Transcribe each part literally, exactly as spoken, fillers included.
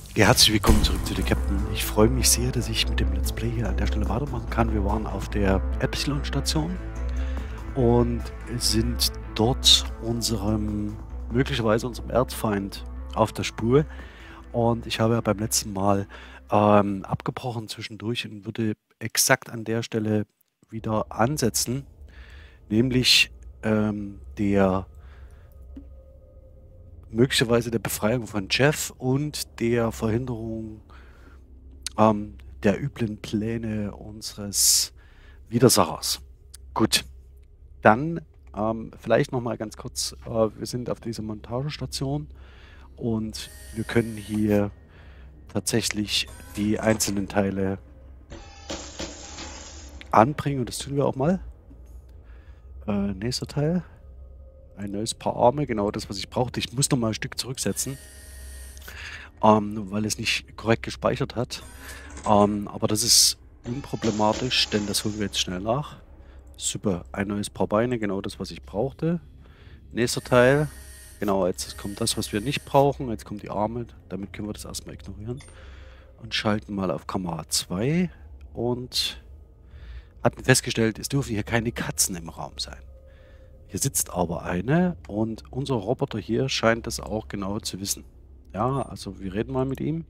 Ja, herzlich willkommen zurück zu der Captain. Ich freue mich sehr, dass ich mit dem Let's Play hier an der Stelle weitermachen kann. Wir waren auf der Epsilon-Station und sind dort unserem, möglicherweise unserem Erzfeind auf der Spur. Und ich habe ja beim letzten Mal ähm, abgebrochen zwischendurch und würde exakt an der Stelle wieder ansetzen, nämlich ähm, der möglicherweise der Befreiung von Jeff und der Verhinderung ähm, der üblen Pläne unseres Widersachers. Gut, dann ähm, vielleicht noch mal ganz kurz, äh, wir sind auf dieser Montagestation und wir können hier tatsächlich die einzelnen Teile anbringen und das tun wir auch mal. Äh, nächster Teil, ein neues Paar Arme, genau das, was ich brauchte. Ich muss noch mal ein Stück zurücksetzen, ähm, weil es nicht korrekt gespeichert hat. Ähm, aber das ist unproblematisch, denn das holen wir jetzt schnell nach. Super, ein neues Paar Beine, genau das, was ich brauchte. Nächster Teil, genau, jetzt kommt das, was wir nicht brauchen. Jetzt kommen die Arme, damit können wir das erstmal ignorieren. Und schalten mal auf Kamera zwei und hatten festgestellt, es dürfen hier keine Katzen im Raum sein. Hier sitzt aber eine und unser Roboter hier scheint das auch genau zu wissen. Ja, also wir reden mal mit ihm.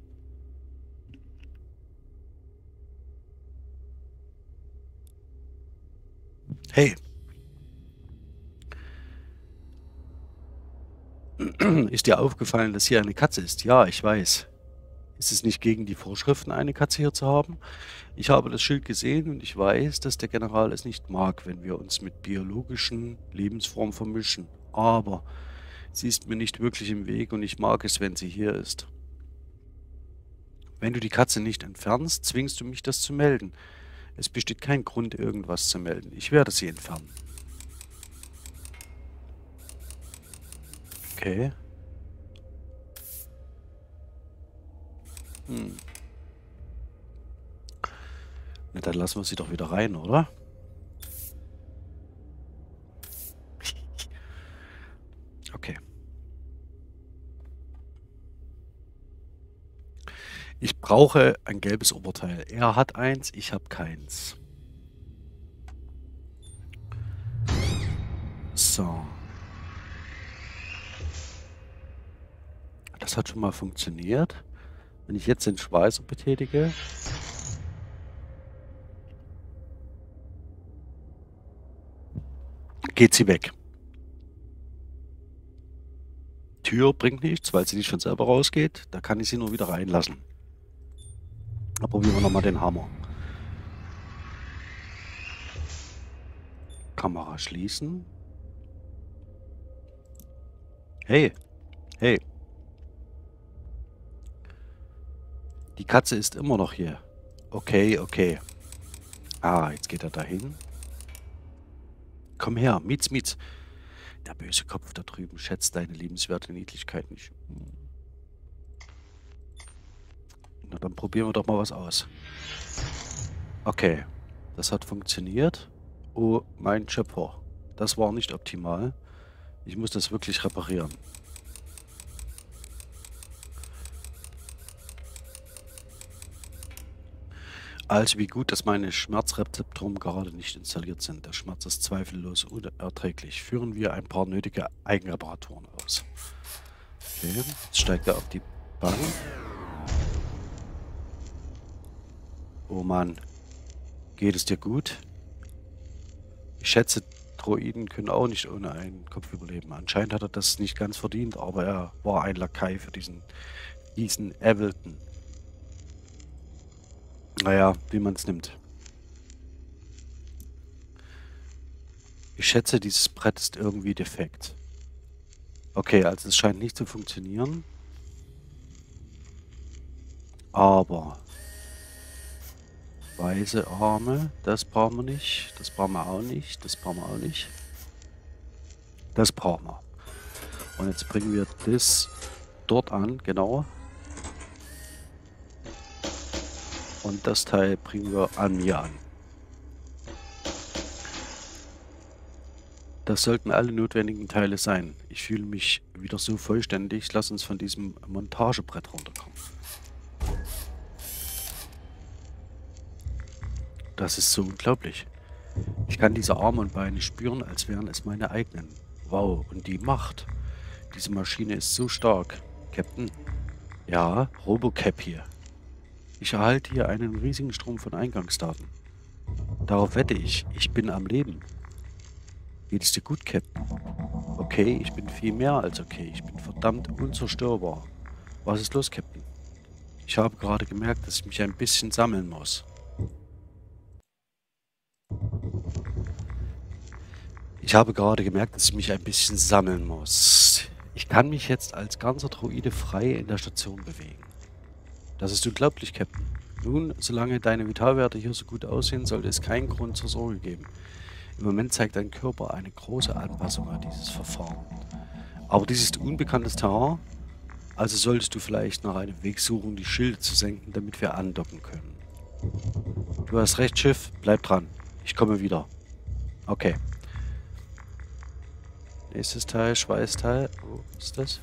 Hey. Ist dir aufgefallen, dass hier eine Katze ist? Ja, ich weiß. Ist es nicht gegen die Vorschriften, eine Katze hier zu haben? Ich habe das Schild gesehen und ich weiß, dass der General es nicht mag, wenn wir uns mit biologischen Lebensformen vermischen. Aber sie ist mir nicht wirklich im Weg und ich mag es, wenn sie hier ist. Wenn du die Katze nicht entfernst, zwingst du mich, das zu melden. Es besteht kein Grund, irgendwas zu melden. Ich werde sie entfernen. Okay. Hm. Na, dann lassen wir sie doch wieder rein, oder? Okay. Ich brauche ein gelbes Oberteil. Er hat eins, ich habe keins. So. Das hat schon mal funktioniert. Wenn ich jetzt den Schweißer betätige. Geht sie weg. Tür bringt nichts, weil sie nicht von selber rausgeht. Da kann ich sie nur wieder reinlassen. Da probieren wir nochmal den Hammer. Kamera schließen. Hey. Hey. Die Katze ist immer noch hier. Okay, okay. Ah, jetzt geht er dahin. Komm her, Mietz, Mietz. Der böse Kopf da drüben schätzt deine liebenswerte Niedlichkeit nicht. Na, dann probieren wir doch mal was aus. Okay, das hat funktioniert. Oh, mein Schöpfer. Das war nicht optimal. Ich muss das wirklich reparieren. Also wie gut, dass meine Schmerzrezeptoren gerade nicht installiert sind. Der Schmerz ist zweifellos unerträglich. Führen wir ein paar nötige Eigenreparaturen aus. Okay, jetzt steigt er auf die Bank. Oh Mann, geht es dir gut? Ich schätze, Droiden können auch nicht ohne einen Kopf überleben. Anscheinend hat er das nicht ganz verdient, aber er war ein Lakai für diesen, diesen Avildon. Naja, wie man es nimmt. Ich schätze, dieses Brett ist irgendwie defekt. Okay, also es scheint nicht zu funktionieren. Aber weiße Arme, das brauchen wir nicht. Das brauchen wir auch nicht. Das brauchen wir auch nicht. Das brauchen wir. Und jetzt bringen wir das dort an, genau. Und das Teil bringen wir an mir an. Das sollten alle notwendigen Teile sein. Ich fühle mich wieder so vollständig. Lass uns von diesem Montagebrett runterkommen. das ist so unglaublich. Ich kann diese Arme und Beine spüren, als wären es meine eigenen. Wow, und die Macht. Diese Maschine ist so stark. Captain? Ja, Robocap hier. Ich erhalte hier einen riesigen Strom von Eingangsdaten. Darauf wette ich, ich bin am Leben. Geht es dir gut, Captain? Okay, ich bin viel mehr als okay. Ich bin verdammt unzerstörbar. Was ist los, Captain? Ich habe gerade gemerkt, dass ich mich ein bisschen sammeln muss. Ich habe gerade gemerkt, dass ich mich ein bisschen sammeln muss. Ich kann mich jetzt als ganzer Droide frei in der Station bewegen. Das ist unglaublich, Captain. Nun, solange deine Vitalwerte hier so gut aussehen, sollte es keinen Grund zur Sorge geben. Im Moment zeigt dein Körper eine große Anpassung an dieses Verfahren. Aber dies ist unbekanntes Terrain, also solltest du vielleicht nach einem Weg suchen, die Schilde zu senken, damit wir andocken können. Du hast recht, Schiff. Bleib dran. Ich komme wieder. Okay. Nächstes Teil, Schweißteil. Wo ist das?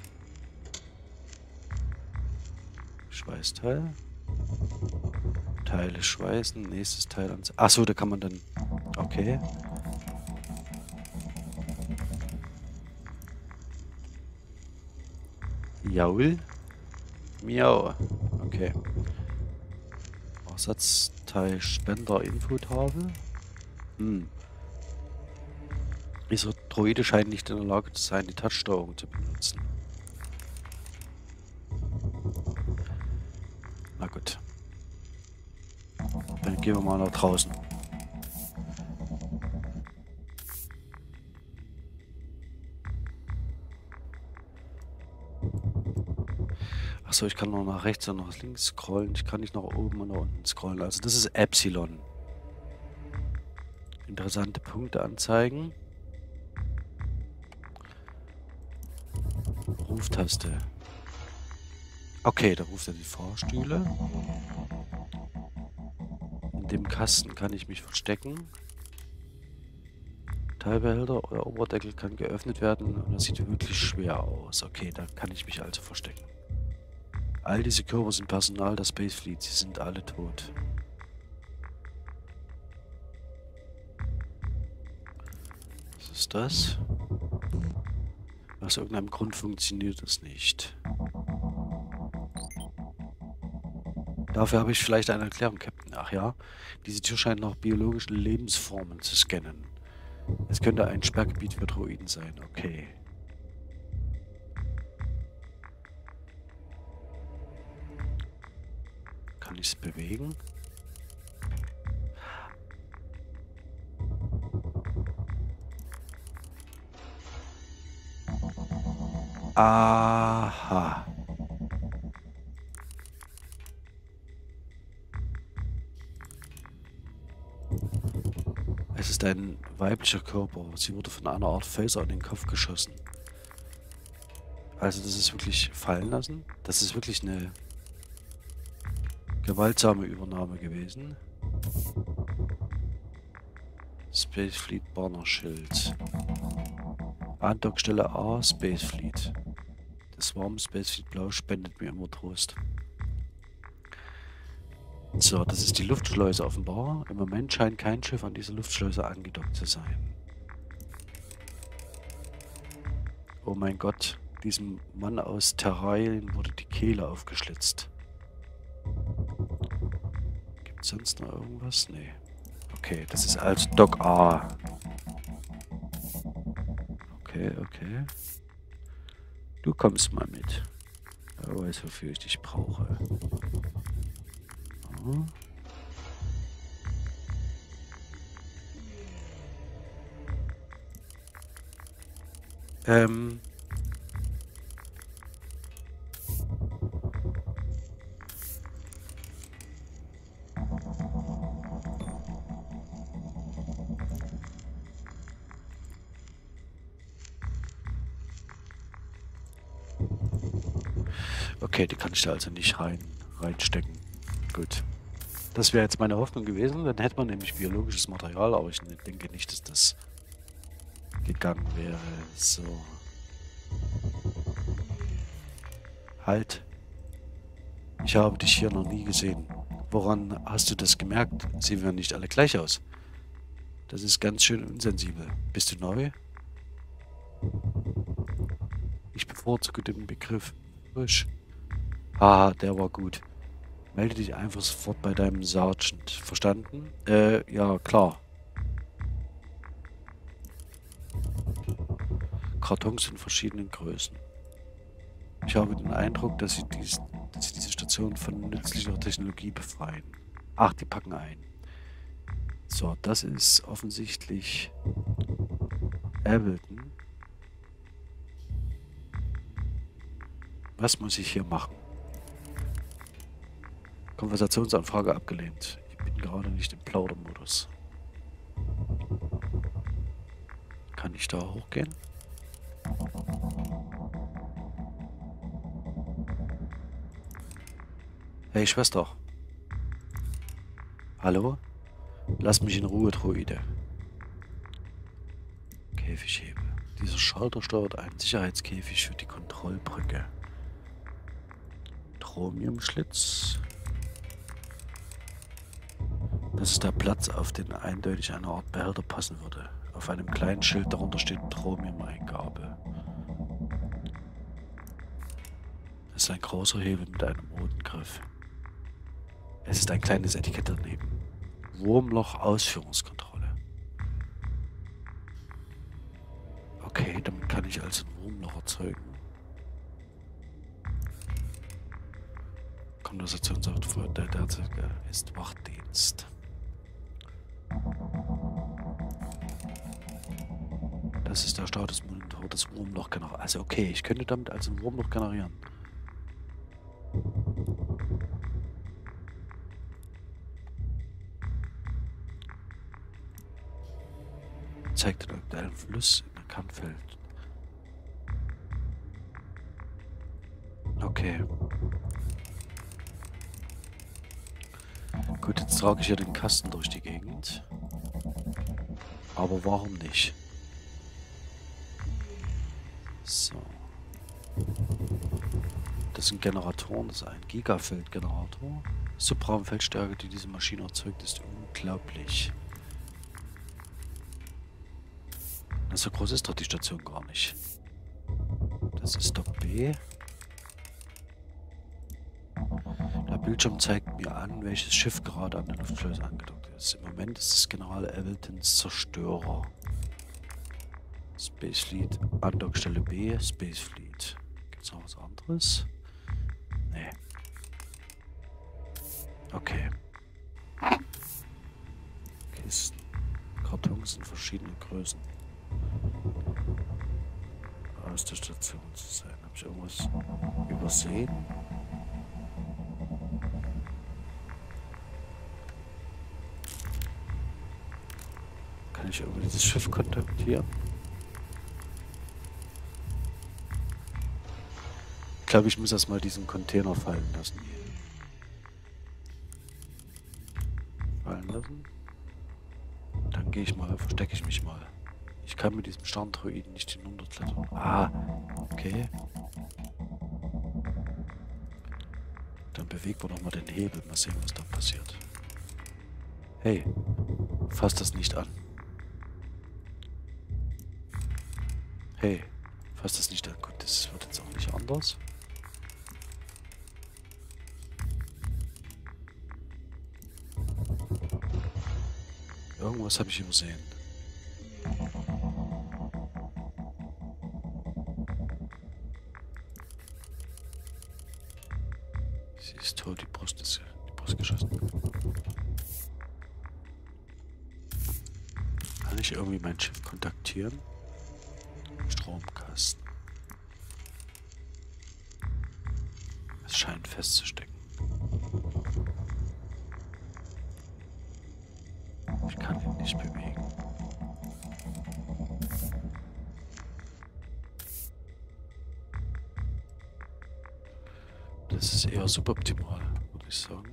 Schweißteil. Teile schweißen. Nächstes Teil ans. Achso, da kann man dann. Okay. Jaul. Miau. Okay. Ersatzteil Spender Infotafel. Hm. Dieser Droide scheint nicht in der Lage zu sein, die Touchsteuerung zu benutzen. Na gut. Dann gehen wir mal nach draußen. Achso, ich kann noch nach rechts und nach links scrollen. Ich kann nicht nach oben und nach unten scrollen. Also das ist Epsilon. Interessante Punkte anzeigen. Ruftaste. Okay, da ruft er die Fahrstühle. In dem Kasten kann ich mich verstecken. Teilbehälter oder Oberdeckel kann geöffnet werden und das sieht wirklich schwer aus. Okay, da kann ich mich also verstecken. All diese Körper sind Personal der Space Fleet. Sie sind alle tot. Was ist das? Aus irgendeinem Grund funktioniert das nicht. Dafür habe ich vielleicht eine Erklärung, Captain. Ach ja, diese Tür scheint nach biologischen Lebensformen zu scannen. Es könnte ein Sperrgebiet für Droiden sein. Okay. Kann ich es bewegen? Aha. Es ist ein weiblicher Körper. Sie wurde von einer Art Phaser in den Kopf geschossen. Also das ist wirklich fallen lassen. Das ist wirklich eine gewaltsame Übernahme gewesen. Space Fleet Banner Schild. Andockstelle A, Space Fleet. Das warme Space Fleet Blau spendet mir immer Trost. So, das ist die Luftschleuse offenbar. Im Moment scheint kein Schiff an dieser Luftschleuse angedockt zu sein. Oh mein Gott, diesem Mann aus Terrain wurde die Kehle aufgeschlitzt. Gibt es sonst noch irgendwas? Nee. Okay, das ist also Dock A. Okay, okay. Du kommst mal mit. Wer weiß, wofür ich dich brauche. Oh. Ähm. Okay, die kann ich da also nicht rein reinstecken. Gut. Das wäre jetzt meine Hoffnung gewesen. Dann hätte man nämlich biologisches Material, aber ich denke nicht, dass das gegangen wäre. So. Halt. Ich habe dich hier noch nie gesehen. Woran hast du das gemerkt? Sehen wir nicht alle gleich aus? Das ist ganz schön unsensibel. Bist du neu? Ich bevorzuge den Begriff frisch. Ah, der war gut. Melde dich einfach sofort bei deinem Sergeant. Verstanden? Äh, ja, klar. Kartons in verschiedenen Größen. Ich habe den Eindruck, dass sie, dies, dass sie diese Station von nützlicher Technologie befreien. Ach, die packen ein. So, das ist offensichtlich Ableton. Was muss ich hier machen? Konversationsanfrage abgelehnt. Ich bin gerade nicht im Plaudermodus. Kann ich da hochgehen? Hey Schwester. Hallo? Lass mich in Ruhe, Droide. Käfighebel. Dieser Schalter steuert einen Sicherheitskäfig für die Kontrollbrücke. Chromiumschlitz. Das ist der Platz, auf den eindeutig eine Art Behälter passen würde. Auf einem kleinen Schild darunter steht Chromium-Eingabe. Das ist ein großer Hebel mit einem roten Griff. Es ist ein kleines Etikett daneben. Wurmloch-Ausführungskontrolle. Okay, damit kann ich also ein Wurmloch erzeugen. Konversationssoftware, der derzeitige ist Wachdienst. Das ist der Statusmonitor des Wurmloch-Generators. Also okay, ich könnte damit also ein Wurmloch generieren. Zeigt den aktuellen Fluss in der Kernfeld. Okay. Gut, jetzt trage ich hier den Kasten durch die Gegend. Aber warum nicht? So. Das sind Generatoren, das ist ein Gigafeldgenerator. Subraumfeldstärke, die diese Maschine erzeugt, ist unglaublich. Na, so groß ist doch die Station gar nicht. Das ist doch B. Der Bildschirm zeigt mir an, welches Schiff gerade an den Luftschleuse angedockt ist. Im Moment ist es General Abletons Zerstörer. Space Fleet, Andockstelle B, Space Fleet. Gibt es noch was anderes? Nee. Okay. Kisten. Kartons in verschiedenen Größen. Aus der Station zu sein. Habe ich irgendwas übersehen? Kann ich irgendwie dieses Schiff kontaktieren? Ich glaube, ich muss erstmal diesen Container fallen lassen. Fallen lassen. Dann gehe ich mal, verstecke ich mich mal. Ich kann mit diesem Sterndroiden nicht hinunterklettern. Ah, okay. Dann bewegen wir nochmal den Hebel. Mal sehen, was da passiert. Hey, fass das nicht an. Hey, fass das nicht an. Gut, das wird jetzt auch nicht anders. Irgendwas habe ich übersehen. Sie ist tot, die Brust ist die Brust geschossen. Kann ich irgendwie mein Schiff kontaktieren? Stromkasten. Es scheint festzustecken. Ich kann ihn nicht bewegen. Das ist eher suboptimal, würde ich sagen.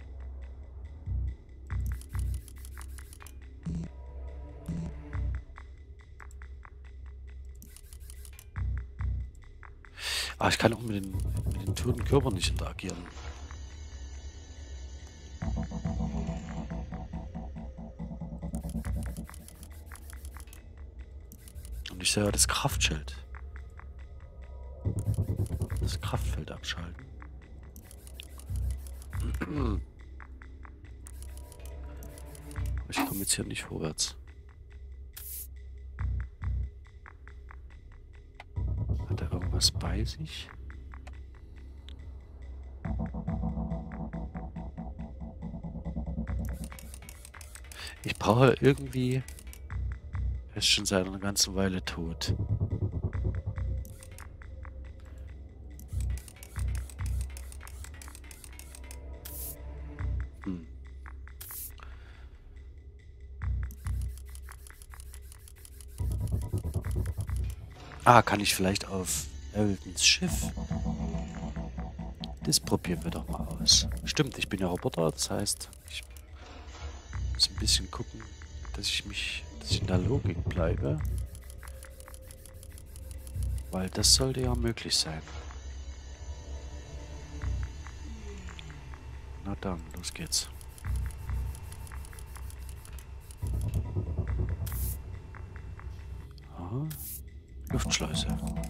Ah, ich kann auch mit den, mit den toten Körpern nicht interagieren. ich soll ja das Kraftschild. Das Kraftfeld abschalten. Ich komme jetzt hier nicht vorwärts. Hat er irgendwas bei sich? Ich brauche irgendwie... Er ist schon seit einer ganzen Weile tot. Hm. Ah, kann ich vielleicht auf Eldens Schiff? Das probieren wir doch mal aus. Stimmt, ich bin ja Roboter, das heißt, ich muss ein bisschen gucken, dass ich mich, dass ich in der Logik bleibe. Weil das sollte ja möglich sein. Na dann, los geht's. Aha. Luftschleuse.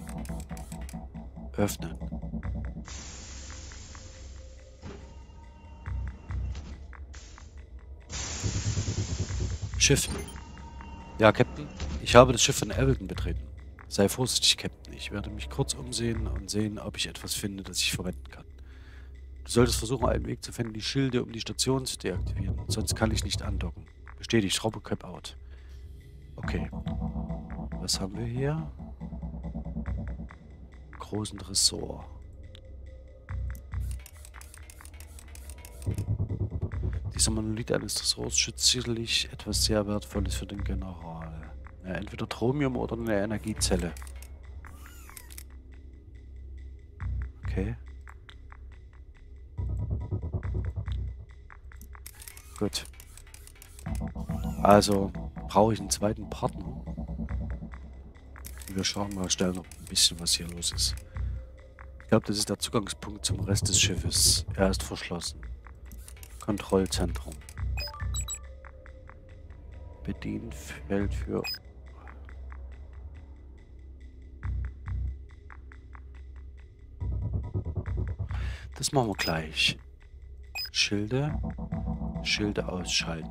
Öffnen. Schiff. Ja, Captain. Ich habe das Schiff von Eldon betreten. Sei vorsichtig, Captain. Ich werde mich kurz umsehen und sehen, ob ich etwas finde, das ich verwenden kann. Du solltest versuchen, einen Weg zu finden, die Schilde um die Station zu deaktivieren. Sonst kann ich nicht andocken. Bestätigt, Robocop out. Okay. Was haben wir hier? Großen Ressort. Dieser Monolith eines Ressorts schützt sicherlich etwas sehr Wertvolles für den General. Ja, entweder Thromium oder eine Energiezelle. Okay. Gut. Also brauche ich einen zweiten Partner. Wir schauen mal schnell noch ein bisschen, was hier los ist. Ich glaube, das ist der Zugangspunkt zum Rest des Schiffes. Er ist verschlossen. Kontrollzentrum. Bedienfeld für... Das machen wir gleich. Schilde. Schilde ausschalten.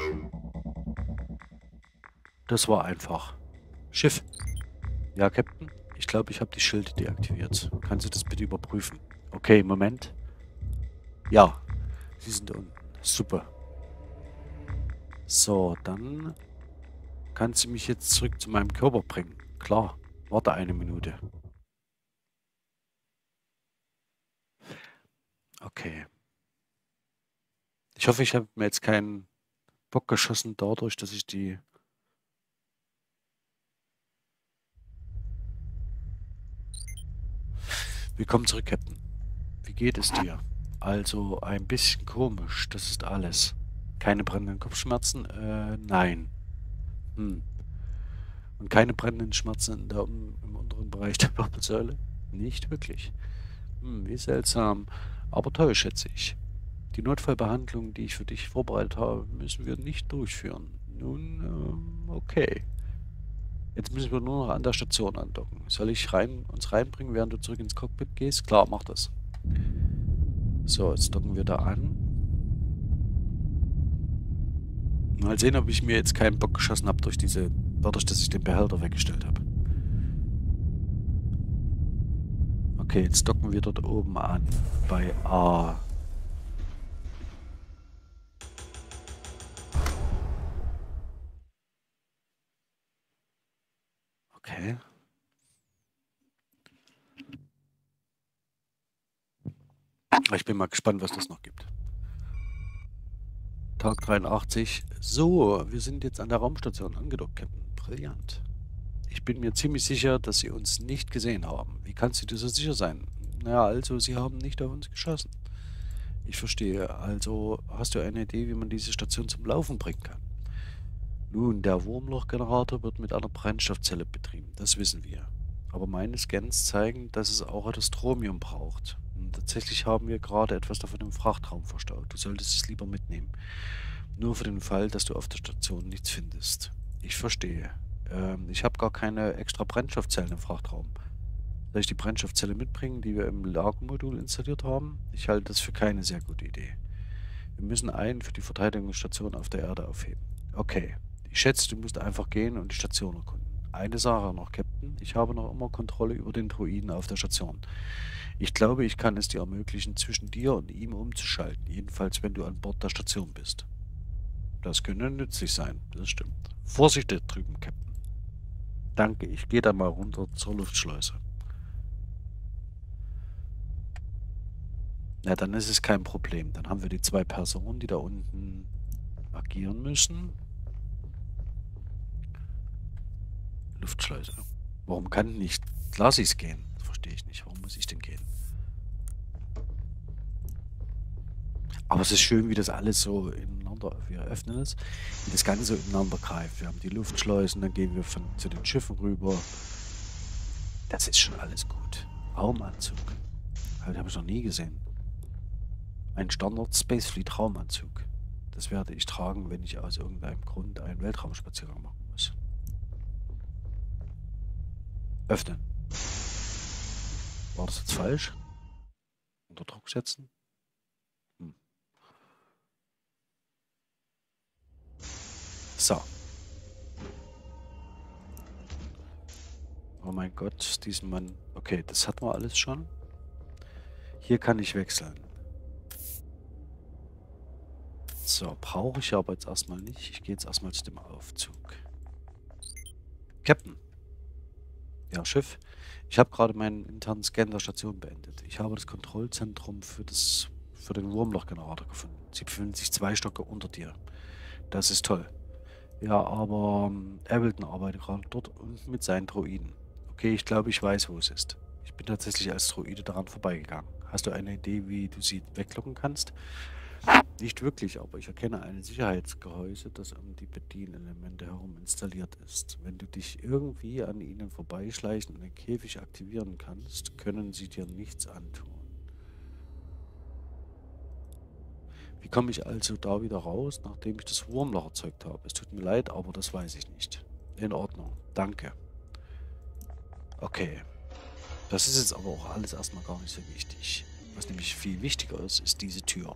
Das war einfach. Schiff. Ja, Captain. Ich glaube, ich habe die Schilde deaktiviert. Kannst du das bitte überprüfen? Okay, Moment. Ja. Sie sind unten. Super. So, dann kannst du mich jetzt zurück zu meinem Körper bringen. Klar. Warte eine Minute. Okay. Ich hoffe, ich habe mir jetzt keinen Bock geschossen dadurch, dass ich die... Willkommen zurück, Captain. Wie geht es dir? Also, ein bisschen komisch, das ist alles. Keine brennenden Kopfschmerzen? Äh, nein. Hm. Und keine brennenden Schmerzen da um, im unteren Bereich der Wirbelsäule? Nicht wirklich. Hm, wie seltsam. Aber toll, schätze ich. Die Notfallbehandlung, die ich für dich vorbereitet habe, müssen wir nicht durchführen. Nun, ähm, okay. Jetzt müssen wir nur noch an der Station andocken. Soll ich rein, uns reinbringen, während du zurück ins Cockpit gehst? Klar, mach das. So, jetzt docken wir da an. Mal sehen, ob ich mir jetzt keinen Bock geschossen habe durch diese, dadurch, dass ich den Behälter weggestellt habe. Okay, jetzt docken wir dort oben an. Bei A. Okay. Ich bin mal gespannt, was das noch gibt. Tag dreiundachtzig. So, wir sind jetzt an der Raumstation angedockt, Captain. Brillant. Ich bin mir ziemlich sicher, dass Sie uns nicht gesehen haben. Wie kannst du dir so sicher sein? Naja, also, Sie haben nicht auf uns geschossen. Ich verstehe. Also, hast du eine Idee, wie man diese Station zum Laufen bringen kann? Nun, der Wurmlochgenerator wird mit einer Brennstoffzelle betrieben. Das wissen wir. Aber meine Scans zeigen, dass es auch etwas Thromium braucht. Und tatsächlich haben wir gerade etwas davon im Frachtraum verstaut. Du solltest es lieber mitnehmen. Nur für den Fall, dass du auf der Station nichts findest. Ich verstehe. Ähm, ich habe gar keine extra Brennstoffzellen im Frachtraum. Soll ich die Brennstoffzelle mitbringen, die wir im Lagermodul installiert haben? Ich halte das für keine sehr gute Idee. Wir müssen einen für die Verteidigungsstation auf der Erde aufheben. Okay. Ich schätze, du musst einfach gehen und die Station erkunden. Eine Sache noch, Captain. Ich habe noch immer Kontrolle über den Druiden auf der Station. Ich glaube, ich kann es dir ermöglichen, zwischen dir und ihm umzuschalten. Jedenfalls, wenn du an Bord der Station bist. Das könnte nützlich sein. Das stimmt. Vorsicht da drüben, Captain. Danke, ich gehe da mal runter zur Luftschleuse. Na, dann ist es kein Problem. Dann haben wir die zwei Personen, die da unten agieren müssen. Luftschleuse. Warum kann nicht Glasis gehen? Das verstehe ich nicht. Warum muss ich denn gehen? Aber es ist schön, wie das alles so ineinander, wir öffnen es, wie das Ganze so ineinander greift. Wir haben die Luftschleusen, dann gehen wir von, zu den Schiffen rüber. Das ist schon alles gut. Raumanzug. Das habe ich noch nie gesehen. Ein Standard Spacefleet Raumanzug. Das werde ich tragen, wenn ich aus irgendeinem Grund einen Weltraumspaziergang machen muss. Öffnen. War das jetzt falsch? Unter Druck setzen? Hm. So. Oh mein Gott, diesen Mann. Okay, das hatten wir alles schon. Hier kann ich wechseln. So, brauche ich aber jetzt erstmal nicht. Ich gehe jetzt erstmal zu dem Aufzug. Captain. Ja, Schiff. Ich habe gerade meinen internen Scan der Station beendet. Ich habe das Kontrollzentrum für, das, für den Wurmlochgenerator gefunden. Sie befinden sich zwei Stocke unter dir. Das ist toll. Ja, aber ähm, Ableton arbeitet gerade dort unten mit seinen Droiden. Okay, ich glaube, ich weiß, wo es ist. Ich bin tatsächlich als Droide daran vorbeigegangen. Hast du eine Idee, wie du sie weglocken kannst? Nicht wirklich, aber ich erkenne ein Sicherheitsgehäuse, das um die Bedienelemente herum installiert ist. Wenn du dich irgendwie an ihnen vorbeischleichen und den Käfig aktivieren kannst, können sie dir nichts antun. Wie komme ich also da wieder raus, nachdem ich das Wurmloch erzeugt habe? Es tut mir leid, aber das weiß ich nicht. In Ordnung, danke. Okay. Das ist jetzt aber auch alles erstmal gar nicht so wichtig. Was nämlich viel wichtiger ist, ist diese Tür.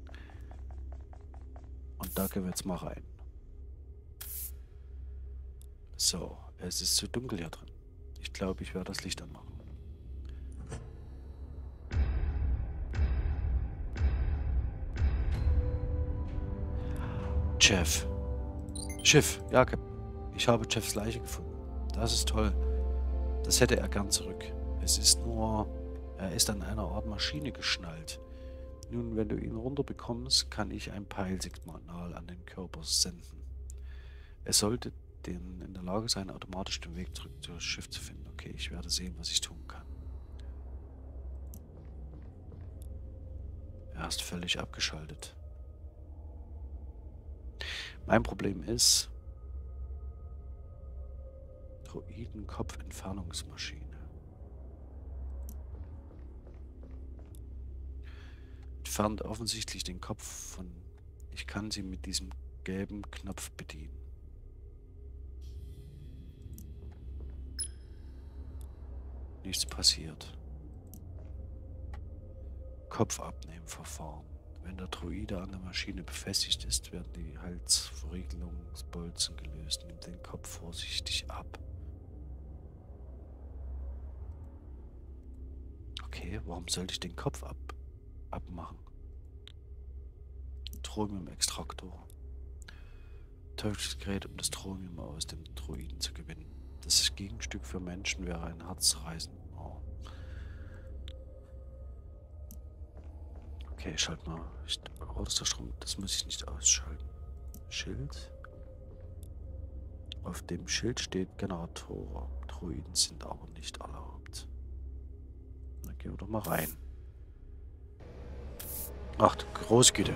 Und da gehen wir jetzt mal rein. So, es ist zu dunkel hier drin. Ich glaube, ich werde das Licht anmachen. Jeff. Schiff, ja, Captain. Ich habe Jeffs Leiche gefunden. Das ist toll. Das hätte er gern zurück. Es ist nur, er ist an einer Art Maschine geschnallt. Nun, wenn du ihn runterbekommst, kann ich ein Peilsignal an den Körper senden. Es sollte den in der Lage sein, automatisch den Weg zurück zu das Schiff zu finden. Okay, ich werde sehen, was ich tun kann. Er ist völlig abgeschaltet. Mein Problem ist Droidenkopfentfernungsmaschine. Entfernt offensichtlich den Kopf von... Ich kann sie mit diesem gelben Knopf bedienen. Nichts passiert. Kopf abnehmen Verfahren. Wenn der Droide an der Maschine befestigt ist, werden die Halsverriegelungsbolzen gelöst. Nimm den Kopf vorsichtig ab. Okay, warum sollte ich den Kopf ab abmachen? Thromium-Extraktor. Teuflisches Gerät, um das Thromium aus dem Droiden zu gewinnen. Das Gegenstück für Menschen wäre ein Herzreißen. Oh. Okay, schalt mal. Oh, das ist der Strom. Das muss ich nicht ausschalten. Schild. Auf dem Schild steht Generatoren. Droiden sind aber nicht erlaubt. Dann gehen wir doch mal rein. Ach, du Großgüte.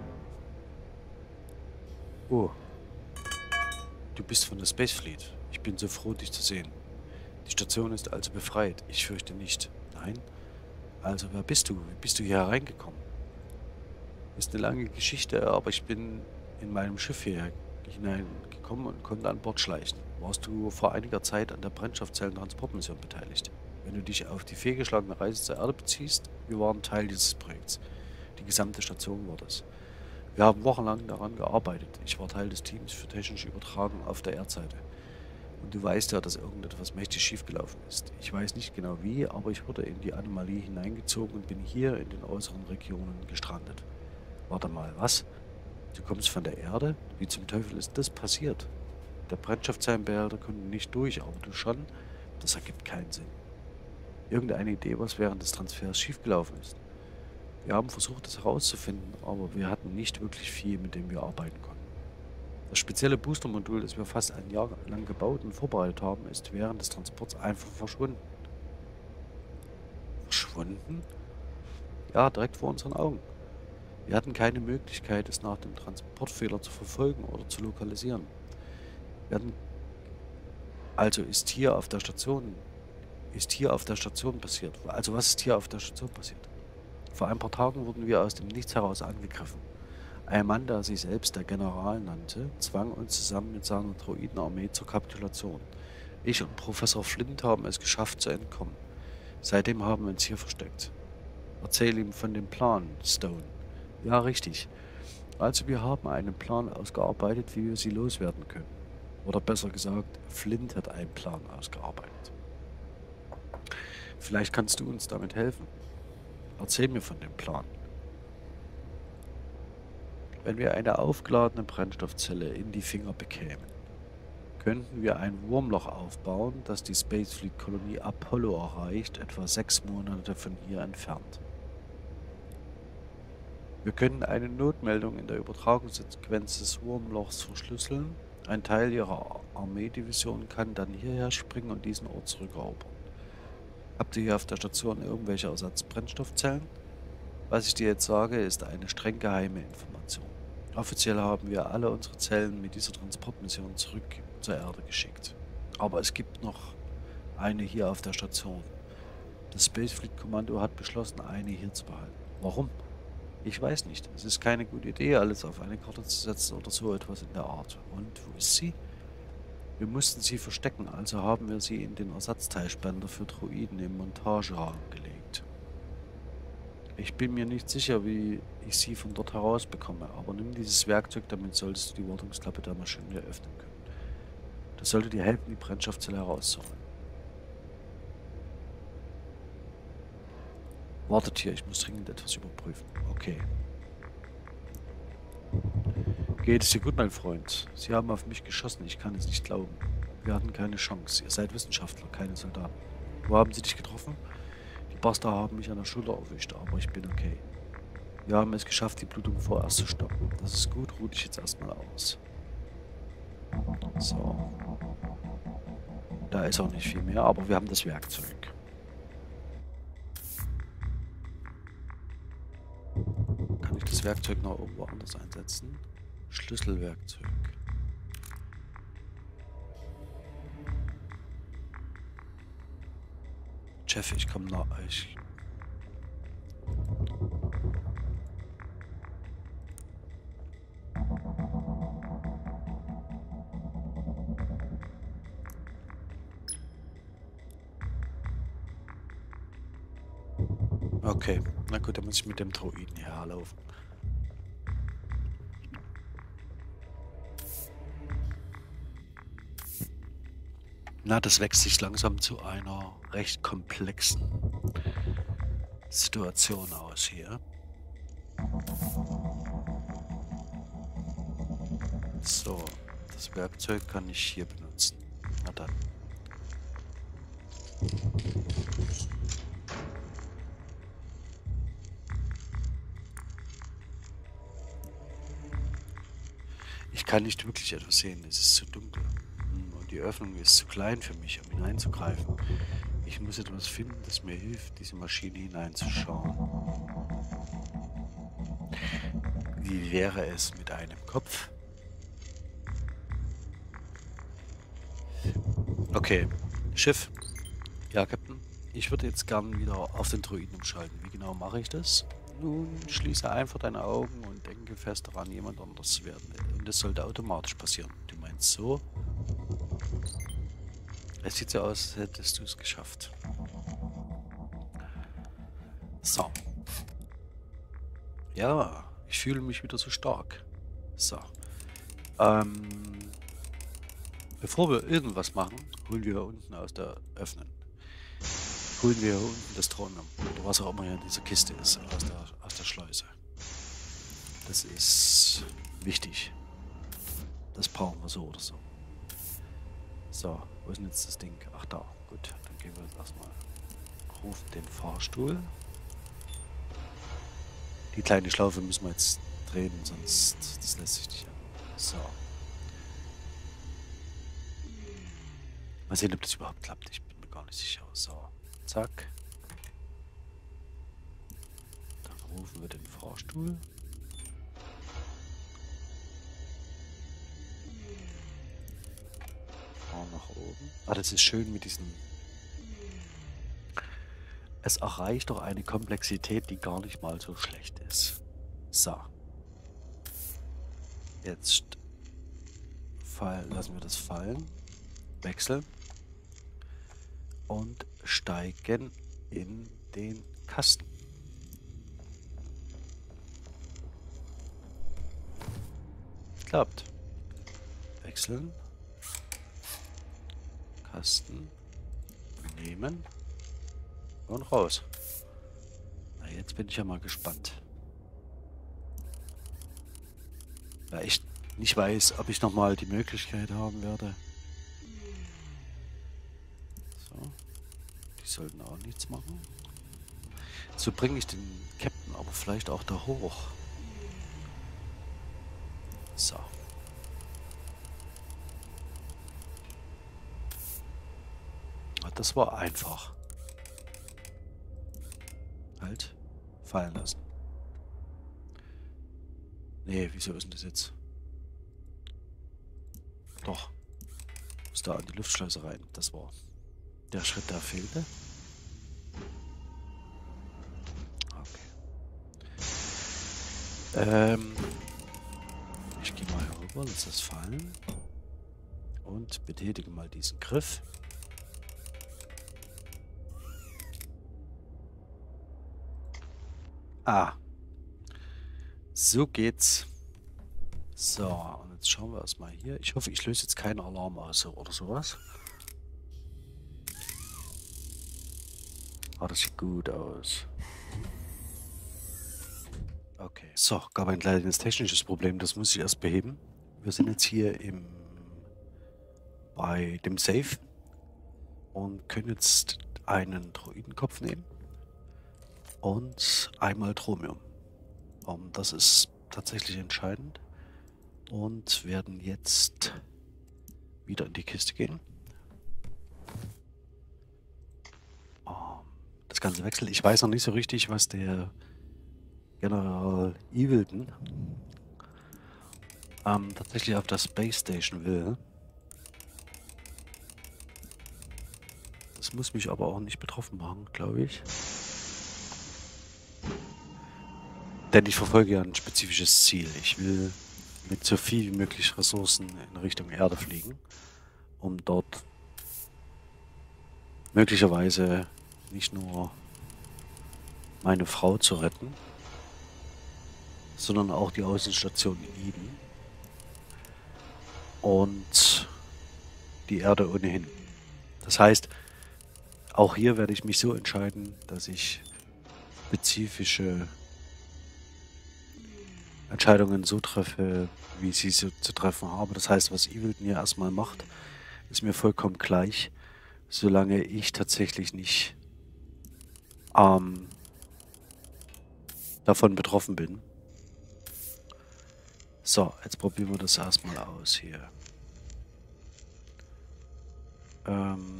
Oh. Du bist von der Space Fleet. Ich bin so froh, dich zu sehen. Die Station ist also befreit. Ich fürchte nicht. Nein? Also, wer bist du? Wie bist du hier hereingekommen? Ist eine lange Geschichte, aber ich bin in meinem Schiff hier hineingekommen bekommen und konnte an Bord schleichen. Warst du vor einiger Zeit an der Brennstoffzellentransportmission beteiligt? Wenn du dich auf die fehlgeschlagene Reise zur Erde beziehst, wir waren Teil dieses Projekts. Die gesamte Station war das. Wir haben wochenlang daran gearbeitet. Ich war Teil des Teams für technische Übertragung auf der Erdseite. Und du weißt ja, dass irgendetwas mächtig schiefgelaufen ist. Ich weiß nicht genau wie, aber ich wurde in die Anomalie hineingezogen und bin hier in den äußeren Regionen gestrandet. Warte mal, was? Du kommst von der Erde? Wie zum Teufel ist das passiert? Der Brennstoffzellenbehälter konnte nicht durch, aber du schon? Das ergibt keinen Sinn. Irgendeine Idee, was während des Transfers schiefgelaufen ist? Wir haben versucht, es herauszufinden, aber wir hatten nicht wirklich viel, mit dem wir arbeiten konnten. Das spezielle Boostermodul, das wir fast ein Jahr lang gebaut und vorbereitet haben, ist während des Transports einfach verschwunden. Verschwunden? Ja, direkt vor unseren Augen. Wir hatten keine Möglichkeit, es nach dem Transportfehler zu verfolgen oder zu lokalisieren. Wir hatten also ist hier auf der Station, ist hier auf der Station passiert. Also was ist hier auf der Station passiert? Vor ein paar Tagen wurden wir aus dem Nichts heraus angegriffen. Ein Mann, der sich selbst der General nannte, zwang uns zusammen mit seiner Droidenarmee zur Kapitulation. Ich und Professor Flint haben es geschafft zu entkommen. Seitdem haben wir uns hier versteckt. Erzähl ihm von dem Plan, Stone. Ja, richtig. Also wir haben einen Plan ausgearbeitet, wie wir sie loswerden können. Oder besser gesagt, Flint hat einen Plan ausgearbeitet. Vielleicht kannst du uns damit helfen. Erzähl mir von dem Plan. Wenn wir eine aufgeladene Brennstoffzelle in die Finger bekämen, könnten wir ein Wurmloch aufbauen, das die Spacefleet-Kolonie Apollo erreicht, etwa sechs Monate von hier entfernt. Wir können eine Notmeldung in der Übertragungssequenz des Wurmlochs verschlüsseln. Ein Teil ihrer Armeedivision kann dann hierher springen und diesen Ort zurückerobern. Habt ihr hier auf der Station irgendwelche Ersatzbrennstoffzellen? Was ich dir jetzt sage, ist eine streng geheime Information. Offiziell haben wir alle unsere Zellen mit dieser Transportmission zurück zur Erde geschickt. Aber es gibt noch eine hier auf der Station. Das Spacefleet-Kommando hat beschlossen, eine hier zu behalten. Warum? Ich weiß nicht. Es ist keine gute Idee, alles auf eine Karte zu setzen oder so etwas in der Art. Und wo ist sie? Wir mussten sie verstecken, also haben wir sie in den Ersatzteilspender für Droiden im Montageraum gelegt. Ich bin mir nicht sicher, wie ich sie von dort herausbekomme, aber nimm dieses Werkzeug, damit solltest du die Wartungsklappe der Maschine öffnen können. Das sollte dir helfen, die Brennstoffzelle herauszuholen. Wartet hier, ich muss dringend etwas überprüfen. Okay. Geht es dir gut, mein Freund? Sie haben auf mich geschossen, ich kann es nicht glauben. Wir hatten keine Chance. Ihr seid Wissenschaftler, keine Soldaten. Wo haben sie dich getroffen? Die Bastard haben mich an der Schulter erwischt, aber ich bin okay. Wir haben es geschafft, die Blutung vorerst zu stoppen. Das ist gut, ruh dich jetzt erstmal aus. So. Da ist auch nicht viel mehr, aber wir haben das Werkzeug. Kann ich das Werkzeug noch irgendwo anders einsetzen? Schlüsselwerkzeug. Chef, ich komme nach euch. Okay, na gut, dann muss ich mit dem Droiden herlaufen. Na, das wächst sich langsam zu einer recht komplexen Situation aus hier. So, das Werkzeug kann ich hier benutzen. Na dann. Ich kann nicht wirklich etwas sehen, es ist zu dunkel. Und die Öffnung ist zu klein für mich, um hineinzugreifen. Ich muss etwas finden, das mir hilft, diese Maschine hineinzuschauen. Wie wäre es mit einem Kopf? Okay, Schiff. Ja, Captain. Ich würde jetzt gern wieder auf den Droiden umschalten. Wie genau mache ich das? Nun, schließe einfach deine Augen und denke fest daran, jemand anders zu werden. Und das sollte automatisch passieren. Du meinst jetzt so. Es sieht so aus, als hättest du es geschafft. So. Ja, ich fühle mich wieder so stark. So. Ähm, bevor wir irgendwas machen, holen wir unten aus der Öffnen. Holen wir unten das Thronum. Oder was auch immer hier in dieser Kiste ist, aus der, aus der Schleuse. Das ist wichtig. Das brauchen wir so oder so. So, wo ist denn jetzt das Ding? Ach da, gut. Dann gehen wir jetzt erstmal. Rufen den Fahrstuhl. Die kleine Schlaufe müssen wir jetzt drehen, sonst das lässt sich nicht an. So. Mal sehen, ob das überhaupt klappt. Ich bin mir gar nicht sicher. So, zack. Dann rufen wir den Fahrstuhl. Fahren nach oben. Ah, das ist schön mit diesen... Es erreicht doch eine Komplexität, die gar nicht mal so schlecht ist. So. Jetzt fall, lassen wir das fallen. Wechseln. Und steigen in den Kasten. Klappt. Wechseln. Kasten. Nehmen. Und raus. Na, jetzt bin ich ja mal gespannt. Weil ich nicht weiß, ob ich nochmal die Möglichkeit haben werde. So. Die sollten auch nichts machen. So bringe ich den Captain aber vielleicht auch da hoch. So. Das war einfach. Halt. Fallen lassen. Nee, wieso ist denn das jetzt? Doch. Muss da an die Luftschleuse rein. Das war der Schritt, der fehlte. Okay. Ähm. Ich gehe mal herüber, lass das fallen. Und betätige mal diesen Griff. Ah. So geht's. So, und jetzt schauen wir erstmal hier. Ich hoffe, ich löse jetzt keinen Alarm aus oder sowas. Ah, das sieht gut aus. Okay. So, gab ein kleines technisches Problem, das muss ich erst beheben. Wir sind jetzt hier im bei dem Safe und können jetzt einen Droidenkopf nehmen und einmal Thromium. Um, das ist tatsächlich entscheidend. Und werden jetzt wieder in die Kiste gehen. Um, das Ganze wechselt. Ich weiß noch nicht so richtig, was der General Evilton um, tatsächlich auf der Space Station will. Das muss mich aber auch nicht betroffen machen, glaube ich. Denn ich verfolge ja ein spezifisches Ziel. Ich will mit so viel wie möglich Ressourcen in Richtung Erde fliegen, um dort möglicherweise nicht nur meine Frau zu retten, sondern auch die Außenstation in Eden und die Erde ohnehin. Das heißt, auch hier werde ich mich so entscheiden, dass ich spezifische Entscheidungen so treffe, wie ich sie so zu treffen habe. Das heißt, was Evilton hier erstmal macht, ist mir vollkommen gleich, solange ich tatsächlich nicht ähm, davon betroffen bin. So, jetzt probieren wir das erstmal aus hier. Ähm,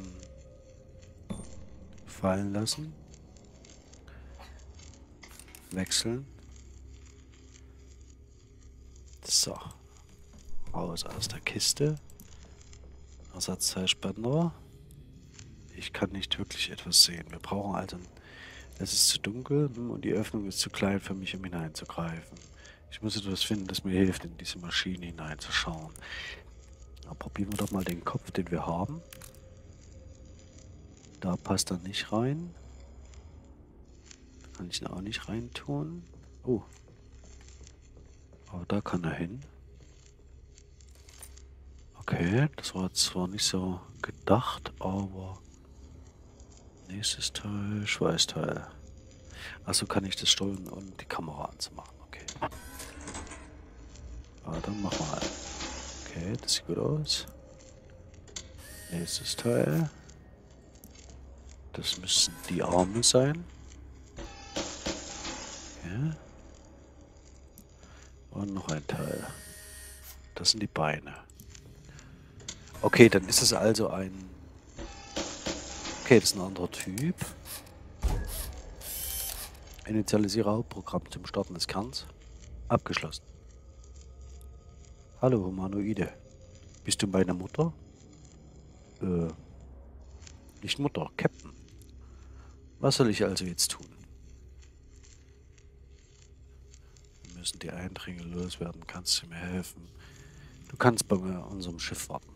fallen lassen. Wechseln. So. Raus aus der Kiste. Ersatzteilspender. Ich kann nicht wirklich etwas sehen. Wir brauchen also... Es ist zu dunkel und die Öffnung ist zu klein für mich, um hineinzugreifen. Ich muss etwas finden, das mir hilft, in diese Maschine hineinzuschauen. probieren wir doch mal den Kopf, den wir haben. Da passt er nicht rein. Da kann ich ihn auch nicht reintun. Oh. Aber da kann er hin. Okay, das war zwar nicht so gedacht, aber... Nächstes Teil, Schweißteil. Also kann ich das steuern und die Kamera anzumachen. Okay. Ah, dann machen wir halt. Okay, das sieht gut aus. Nächstes Teil. Das müssen die Arme sein. Okay. Und noch ein Teil. Das sind die Beine. Okay, dann ist es also ein... Okay, das ist ein anderer Typ. Initialisiere Hauptprogramm zum Starten des Kerns. Abgeschlossen. Hallo Humanoide. Bist du meine Mutter? Äh, nicht Mutter, Captain. Was soll ich also jetzt tun? Wir müssen die Eindringlinge loswerden. Kannst du mir helfen? Du kannst bei unserem Schiff warten.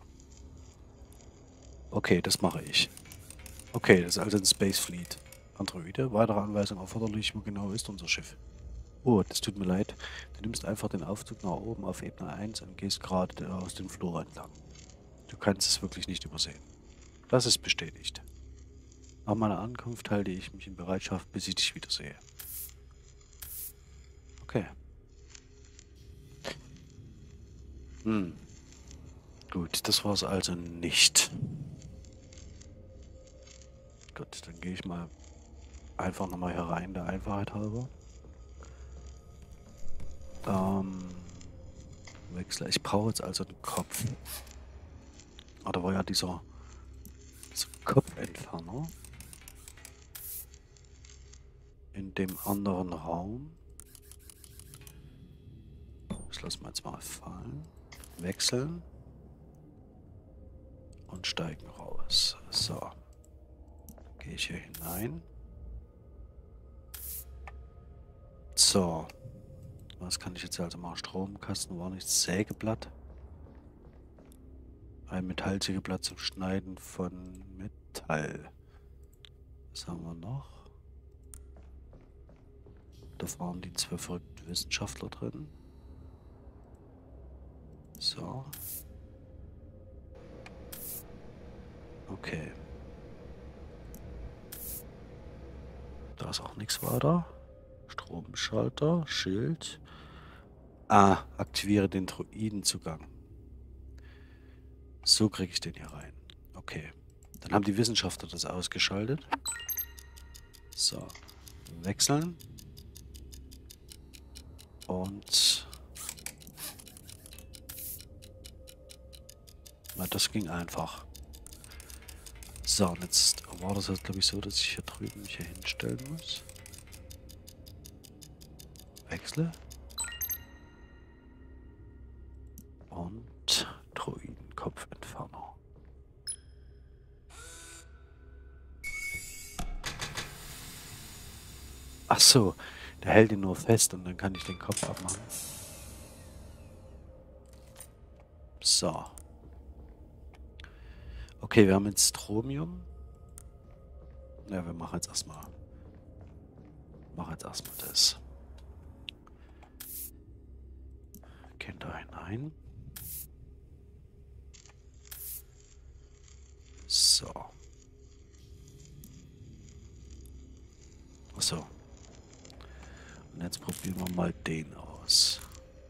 Okay, das mache ich. Okay, das ist also ein Space Fleet. Androide, weitere Anweisung erforderlich. Wo genau ist unser Schiff? Oh, das tut mir leid. Du nimmst einfach den Aufzug nach oben auf Ebene eins und gehst gerade aus dem Flur entlang. Du kannst es wirklich nicht übersehen. Das ist bestätigt. Nach meiner Ankunft halte ich mich in Bereitschaft, bis ich dich wiedersehe. Okay. Hm. Gut, das war es also nicht. Gut, dann gehe ich mal einfach nochmal hier rein, der Einfachheit halber. Ähm, Wechsel. Ich brauche jetzt also den Kopf. Ah, da war ja dieser, dieser Kopfentferner. In dem anderen Raum. Das lassen wir jetzt mal fallen. Wechseln. Und steigen raus. So. Gehe ich hier hinein. So. Was kann ich jetzt also machen? Stromkasten war nichts. Sägeblatt. Ein Metallsägeblatt zum Schneiden von Metall. Was haben wir noch? Da waren die zwei verrückten Wissenschaftler drin. So. Okay. Da ist auch nichts weiter. Stromschalter, Schild. Ah, aktiviere den Droidenzugang. So kriege ich den hier rein. Okay. Dann haben die Wissenschaftler das ausgeschaltet. So. Wechseln. Und... Na, das ging einfach. So, und jetzt war das halt, glaube ich, so, dass ich hier drüben mich hier hinstellen muss. Wechsle. Und Droidenkopfentferner. Ach so, der hält ihn nur fest und dann kann ich den Kopf abmachen. So. Okay, wir haben jetzt Stromium. Ja, wir machen jetzt erstmal. Machen jetzt erstmal das. Gehen da hinein. So. Achso. Und jetzt probieren wir mal den aus.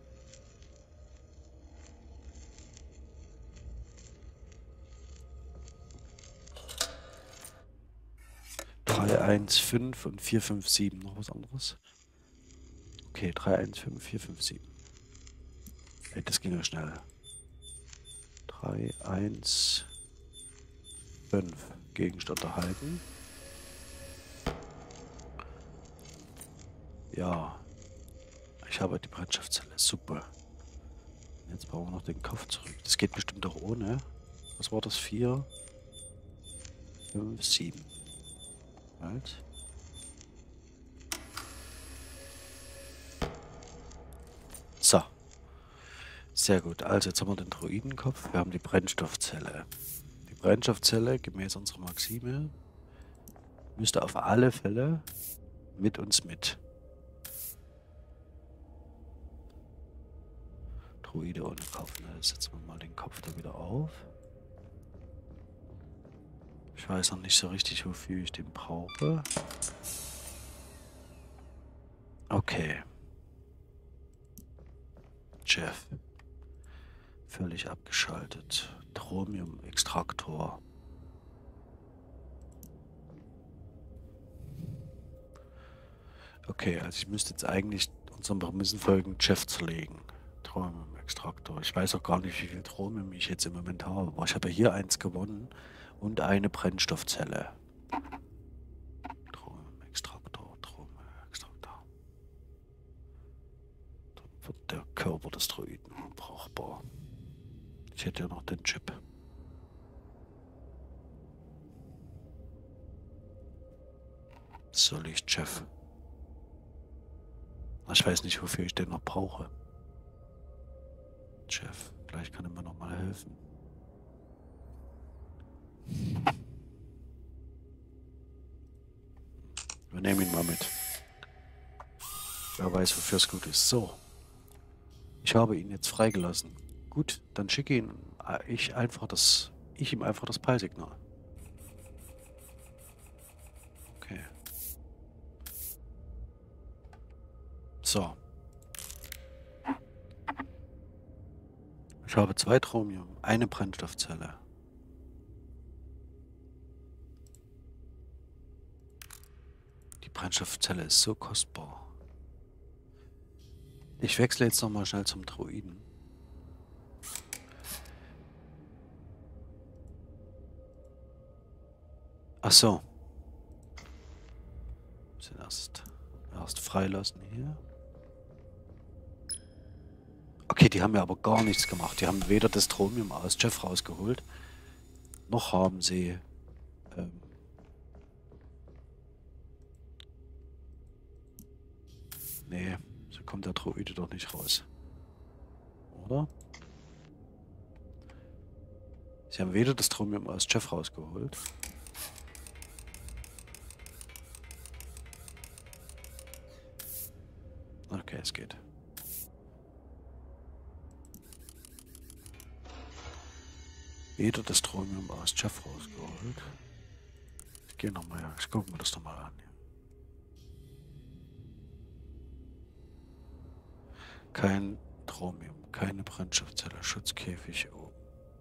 drei eins fünf und vier fünf sieben. Noch was anderes? Okay, drei eins fünf, vier fünf sieben. Hey, das ging ja schnell. drei eins fünf. Gegenstand erhalten. Ja. Ich habe die Brennstoffzelle. Super. Jetzt brauchen wir noch den Kopf zurück. Das geht bestimmt auch ohne. Was war das? vier, fünf, sieben. Halt. So. Sehr gut. Also jetzt haben wir den Druidenkopf. Wir haben die Brennstoffzelle. Die Brennstoffzelle, gemäß unserer Maxime, müsste auf alle Fälle mit uns mit. Druide ohne Kopf. Ne? Setzen wir mal den Kopf da wieder auf. Ich weiß noch nicht so richtig, wofür ich den brauche. Okay. Jeff. Völlig abgeschaltet. Chromium-Extraktor. Okay, also ich müsste jetzt eigentlich unseren Prämissen folgen, Jeff zerlegen. Chromium-Extraktor. Ich weiß auch gar nicht, wie viel Chromium ich jetzt im Moment habe. Aber ich habe ja hier eins gewonnen und eine Brennstoffzelle. Chromium-Extraktor, Chromium-Extraktor. Dann wird der Körper des Droiden unbrauchbar. Ich hätte ja noch den Chip. Soll ich Jeff? Ich weiß nicht, wofür ich den noch brauche. Jeff, vielleicht kann er mir noch mal helfen. Wir nehmen ihn mal mit. Wer weiß, wofür es gut ist. So. Ich habe ihn jetzt freigelassen. Gut, dann schicke ihn ich einfach das. Ich ihm einfach das Peilsignal. Okay. So. Ich habe zwei Chromium, eine Brennstoffzelle. Die Brennstoffzelle ist so kostbar. Ich wechsle jetzt nochmal schnell zum Droiden. Ach so. Müssen erst, erst freilassen hier. Okay, die haben ja aber gar nichts gemacht. Die haben weder das Chromium aus Jeff rausgeholt, noch haben sie ähm, nee, so kommt der Droide doch nicht raus. Oder? Sie haben weder das Chromium aus Jeff rausgeholt. Okay, es geht. Weder das Chromium aus Jeff rausgeholt. Ich gehe nochmal, ja, ich gucke mir das nochmal an. Kein Chromium, keine Brennstoffzelle, Schutzkäfig oben.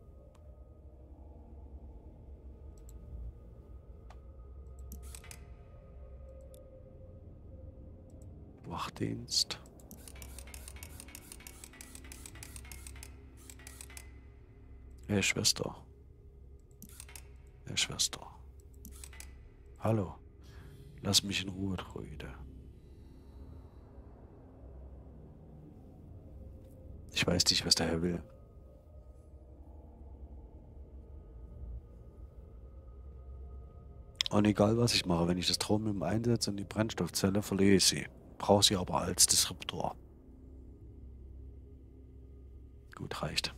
Wachdienst. Hey Schwester. Hey Schwester. Hallo. Lass mich in Ruhe, Droide. Ich weiß nicht, was der Herr will. Und egal, was ich mache, wenn ich das Chromium einsetze und die Brennstoffzelle, verliere ich sie. Brauche sie aber als Disruptor. Gut, reicht.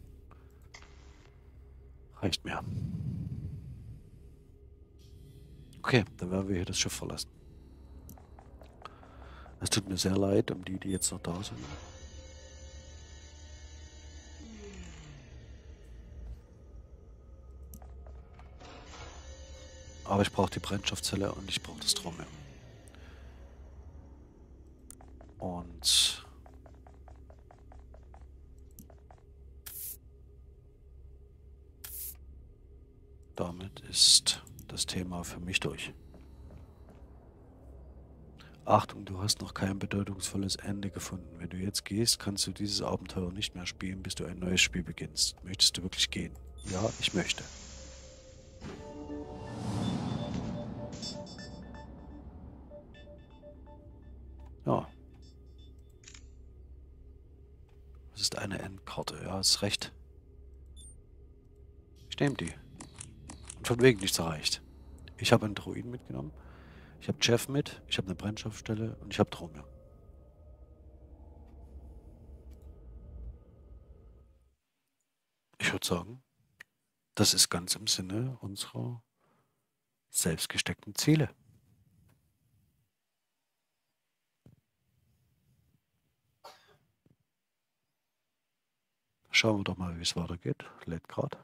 Reicht mir. Okay, dann werden wir hier das Schiff verlassen. Es tut mir sehr leid um die, die jetzt noch da sind. Aber ich brauche die Brennstoffzelle und ich brauche das Chromium. Und damit ist das Thema für mich durch. Achtung, du hast noch kein bedeutungsvolles Ende gefunden. Wenn du jetzt gehst, kannst du dieses Abenteuer nicht mehr spielen, bis du ein neues Spiel beginnst. Möchtest du wirklich gehen? Ja, ich möchte. Ja. Das ist eine Endkarte. Ja, ist recht. Ich nehme die. Und von wegen nichts erreicht. Ich habe einen Droiden mitgenommen. Ich habe Jeff mit. Ich habe eine Brennstoffstelle. Und ich habe Chromium. würde sagen, das ist ganz im Sinne unserer selbst gesteckten Ziele. Schauen wir doch mal, wie es weitergeht. Lädt gerade.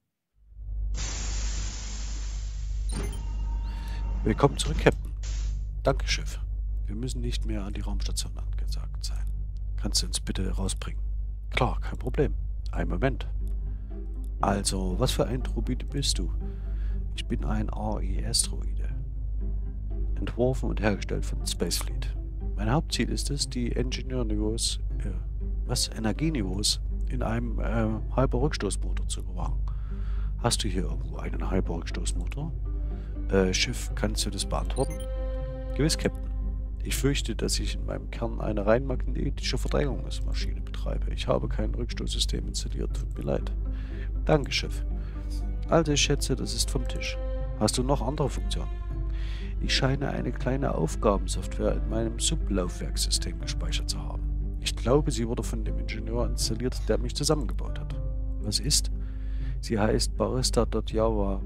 Willkommen zurück, Captain. Danke, Schiff. Wir müssen nicht mehr an die Raumstation angesagt sein. Kannst du uns bitte rausbringen? Klar, kein Problem. Einen Moment. Also, was für ein Droide bist du? Ich bin ein A I S-Droide. Entworfen und hergestellt von Spacefleet. Mein Hauptziel ist es, die Ingenieurniveaus, äh, was, Energieniveaus in einem äh, Hyperrückstoßmotor zu überwachen. Hast du hier irgendwo einen Hyperrückstoßmotor? Äh, Schiff, kannst du das beantworten? Gewiss, Captain. Ich fürchte, dass ich in meinem Kern eine rein magnetische Verdrängungsmaschine betreibe. Ich habe kein Rückstoßsystem installiert. Tut mir leid. Danke, Schiff. Also, ich schätze, das ist vom Tisch. Hast du noch andere Funktionen? Ich scheine eine kleine Aufgabensoftware in meinem Sublaufwerkssystem gespeichert zu haben. Ich glaube, sie wurde von dem Ingenieur installiert, der mich zusammengebaut hat. Was ist? Sie heißt Barista.java.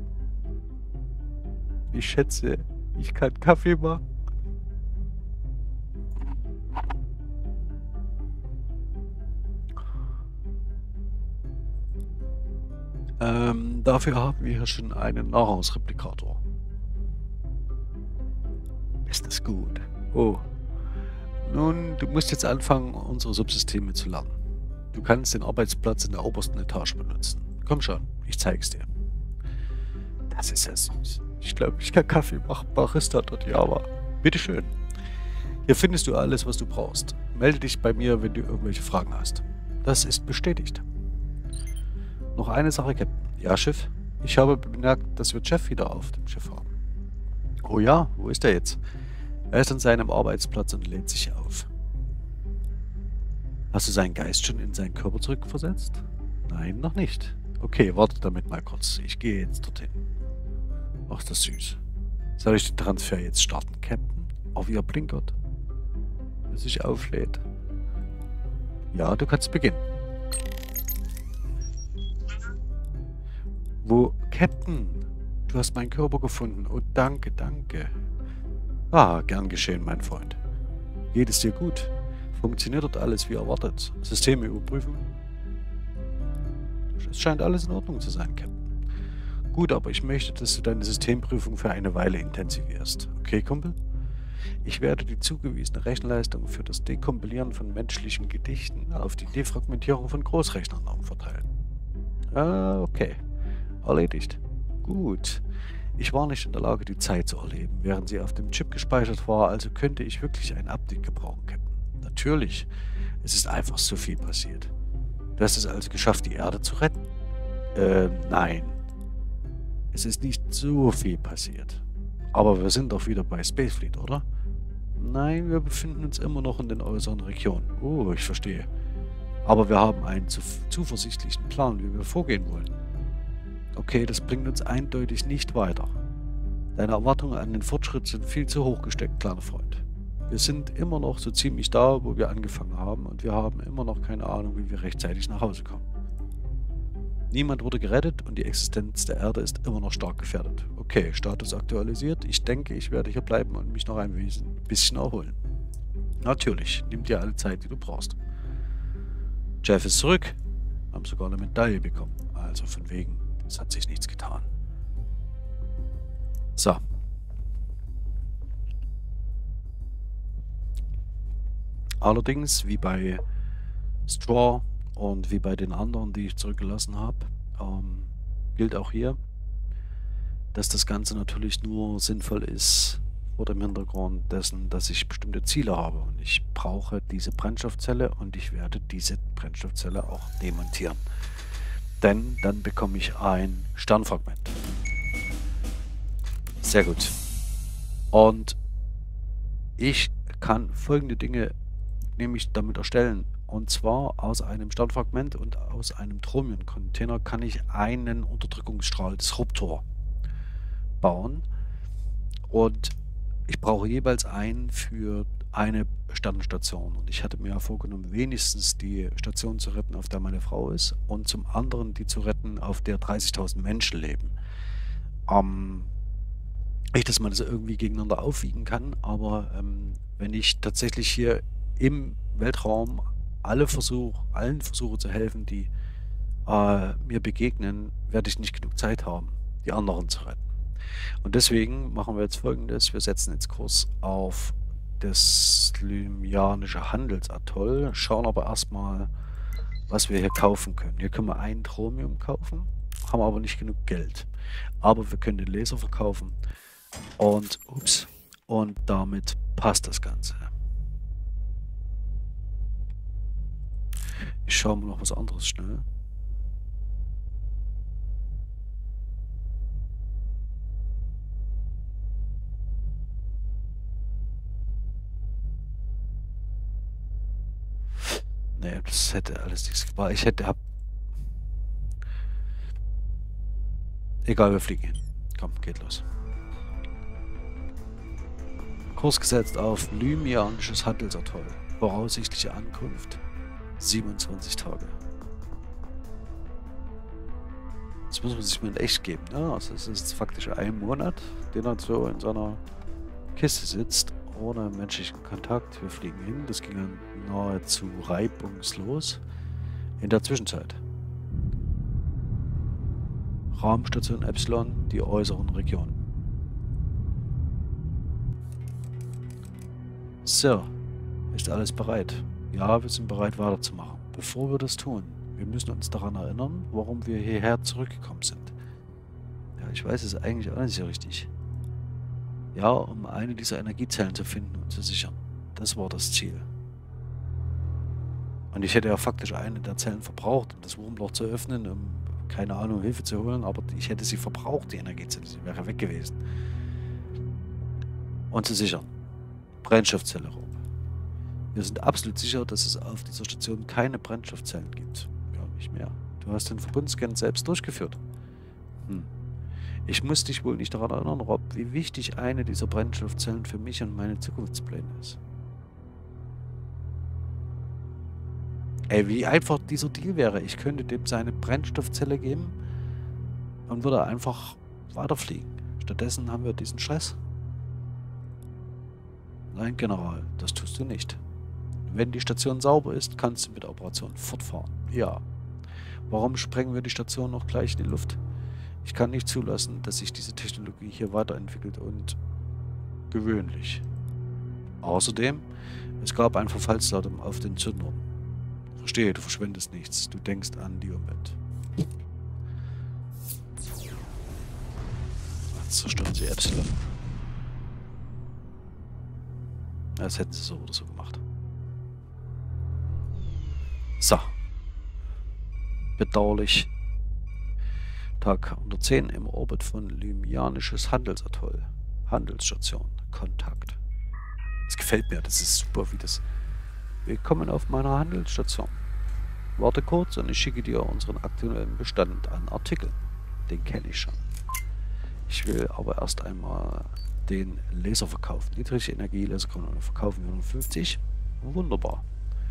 Ich schätze, ich kann Kaffee machen. Ähm, dafür haben wir hier schon einen Nahrungsreplikator. Ist das gut? Oh. Nun, du musst jetzt anfangen, unsere Subsysteme zu lernen. Du kannst den Arbeitsplatz in der obersten Etage benutzen. Komm schon, ich zeig's dir. Das ist ja süß. Ich glaube, ich kann Kaffee machen. Barista.java. Bitteschön. Hier findest du alles, was du brauchst. Melde dich bei mir, wenn du irgendwelche Fragen hast. Das ist bestätigt. Noch eine Sache, Captain. Ja, Schiff? Ich habe bemerkt, dass wir Jeff wieder auf dem Schiff haben. Oh ja, wo ist er jetzt? Er ist an seinem Arbeitsplatz und lädt sich auf. Hast du seinen Geist schon in seinen Körper zurückversetzt? Nein, noch nicht. Okay, warte damit mal kurz. Ich gehe jetzt dorthin. Ach, ist das süß. Soll ich den Transfer jetzt starten, Captain? Auf ihr blinkert. Bis sich auflädt. Ja, du kannst beginnen. Wo? Captain? Du hast meinen Körper gefunden. Oh, danke, danke. Ah, gern geschehen, mein Freund. Geht es dir gut? Funktioniert dort alles wie erwartet? Systeme überprüfen? Es scheint alles in Ordnung zu sein, Captain. Gut, aber ich möchte, dass du deine Systemprüfung für eine Weile intensivierst. Okay, Kumpel? Ich werde die zugewiesene Rechenleistung für das Dekompilieren von menschlichen Gedichten auf die Defragmentierung von Großrechnern umverteilen. Ah, okay. Erledigt. Gut. Ich war nicht in der Lage, die Zeit zu erleben, während sie auf dem Chip gespeichert war, also könnte ich wirklich ein Update gebrauchen, Captain. Natürlich. Es ist einfach so viel passiert. Du hast es also geschafft, die Erde zu retten? Ähm, nein. Es ist nicht so viel passiert. Aber wir sind doch wieder bei Spacefleet, oder? Nein, wir befinden uns immer noch in den äußeren Regionen. Oh, ich verstehe. Aber wir haben einen zu zuversichtlichen Plan, wie wir vorgehen wollen. Okay, das bringt uns eindeutig nicht weiter. Deine Erwartungen an den Fortschritt sind viel zu hoch gesteckt, kleiner Freund. Wir sind immer noch so ziemlich da, wo wir angefangen haben, und wir haben immer noch keine Ahnung, wie wir rechtzeitig nach Hause kommen. Niemand wurde gerettet und die Existenz der Erde ist immer noch stark gefährdet. Okay, Status aktualisiert. Ich denke, ich werde hier bleiben und mich noch ein bisschen erholen. Natürlich, nimm dir alle Zeit, die du brauchst. Jeff ist zurück. Wir haben sogar eine Medaille bekommen. Also von wegen, es hat sich nichts getan. So. Allerdings, wie bei Straw und wie bei den anderen, die ich zurückgelassen habe, ähm, gilt auch hier, dass das Ganze natürlich nur sinnvoll ist vor dem Hintergrund dessen, dass ich bestimmte Ziele habe. Und ich brauche diese Brennstoffzelle und ich werde diese Brennstoffzelle auch demontieren. Denn dann bekomme ich ein Sternfragment. Sehr gut. Und ich kann folgende Dinge nämlich damit erstellen. Und zwar aus einem Sternfragment und aus einem Thromium-Container kann ich einen Unterdrückungsstrahl Disruptor bauen. Und ich brauche jeweils einen für eine Sternenstation. Und ich hatte mir ja vorgenommen, wenigstens die Station zu retten, auf der meine Frau ist, und zum anderen die zu retten, auf der dreißigtausend Menschen leben. Ähm, nicht, dass man das irgendwie gegeneinander aufwiegen kann, aber ähm, wenn ich tatsächlich hier im Weltraum alle Versuch, allen versuche zu helfen, die äh, mir begegnen, werde ich nicht genug Zeit haben, die anderen zu retten. Und deswegen machen wir jetzt Folgendes. Wir setzen jetzt Kurs auf das Lymianische Handelsatoll, schauen aber erstmal, was wir hier kaufen können. Hier können wir ein Thromium kaufen, haben aber nicht genug Geld. Aber wir können den Laser verkaufen und, ups, und damit passt das Ganze. Ich schaue mal noch was anderes schnell. Nee, das hätte alles nichts gebracht. Ich hätte... Hab Egal, wir fliegen hin. Komm, geht los. Kurs gesetzt auf Lymianisches Handelsatoll. Voraussichtliche Ankunft siebenundzwanzig Tage. Das muss man sich mal in echt geben, ne? Also es ist jetzt faktisch ein Monat, den er so in seiner Kiste sitzt, ohne menschlichen Kontakt. Wir fliegen hin. Das ging dann nahezu reibungslos. In der Zwischenzeit. Raumstation Epsilon, die äußeren Regionen. So, ist alles bereit? Ja, wir sind bereit weiterzumachen. Bevor wir das tun, wir müssen uns daran erinnern, warum wir hierher zurückgekommen sind. Ja, ich weiß es eigentlich auch nicht so richtig. Ja, um eine dieser Energiezellen zu finden und zu sichern. Das war das Ziel. Und ich hätte ja faktisch eine der Zellen verbraucht, um das Wurmloch zu öffnen, um, keine Ahnung, Hilfe zu holen, aber ich hätte sie verbraucht, die Energiezelle, sie wäre weg gewesen. Und zu sichern. Brennstoffzelle Rob. Wir sind absolut sicher, dass es auf dieser Station keine Brennstoffzellen gibt. Ja, nicht mehr. Du hast den Verbundscan selbst durchgeführt. Hm. Ich muss dich wohl nicht daran erinnern, Rob, wie wichtig eine dieser Brennstoffzellen für mich und meine Zukunftspläne ist. Ey, wie einfach dieser Deal wäre. Ich könnte dem seine Brennstoffzelle geben und würde einfach weiterfliegen. Stattdessen haben wir diesen Stress. Nein, General, das tust du nicht. Wenn die Station sauber ist, kannst du mit der Operation fortfahren. Ja. Warum sprengen wir die Station noch gleich in die Luft? Ich kann nicht zulassen, dass sich diese Technologie hier weiterentwickelt und gewöhnlich. Außerdem, es gab ein Verfallsdatum auf den Zündern. Verstehe, du verschwendest nichts. Du denkst an die Umwelt. Jetzt zerstören sie Epsilon. Das hätten sie so oder so gemacht. So. Bedauerlich. Tag hundertzehn im Orbit von Lymianisches Handelsatoll. Handelsstation. Kontakt. Das gefällt mir. Das ist super, wie das... Willkommen auf meiner Handelsstation. Warte kurz und ich schicke dir unseren aktuellen Bestand an Artikeln. Den kenne ich schon. Ich will aber erst einmal den Laser verkaufen. Niedrige Energie, Laserkanone verkaufen wir fünfzig. Wunderbar.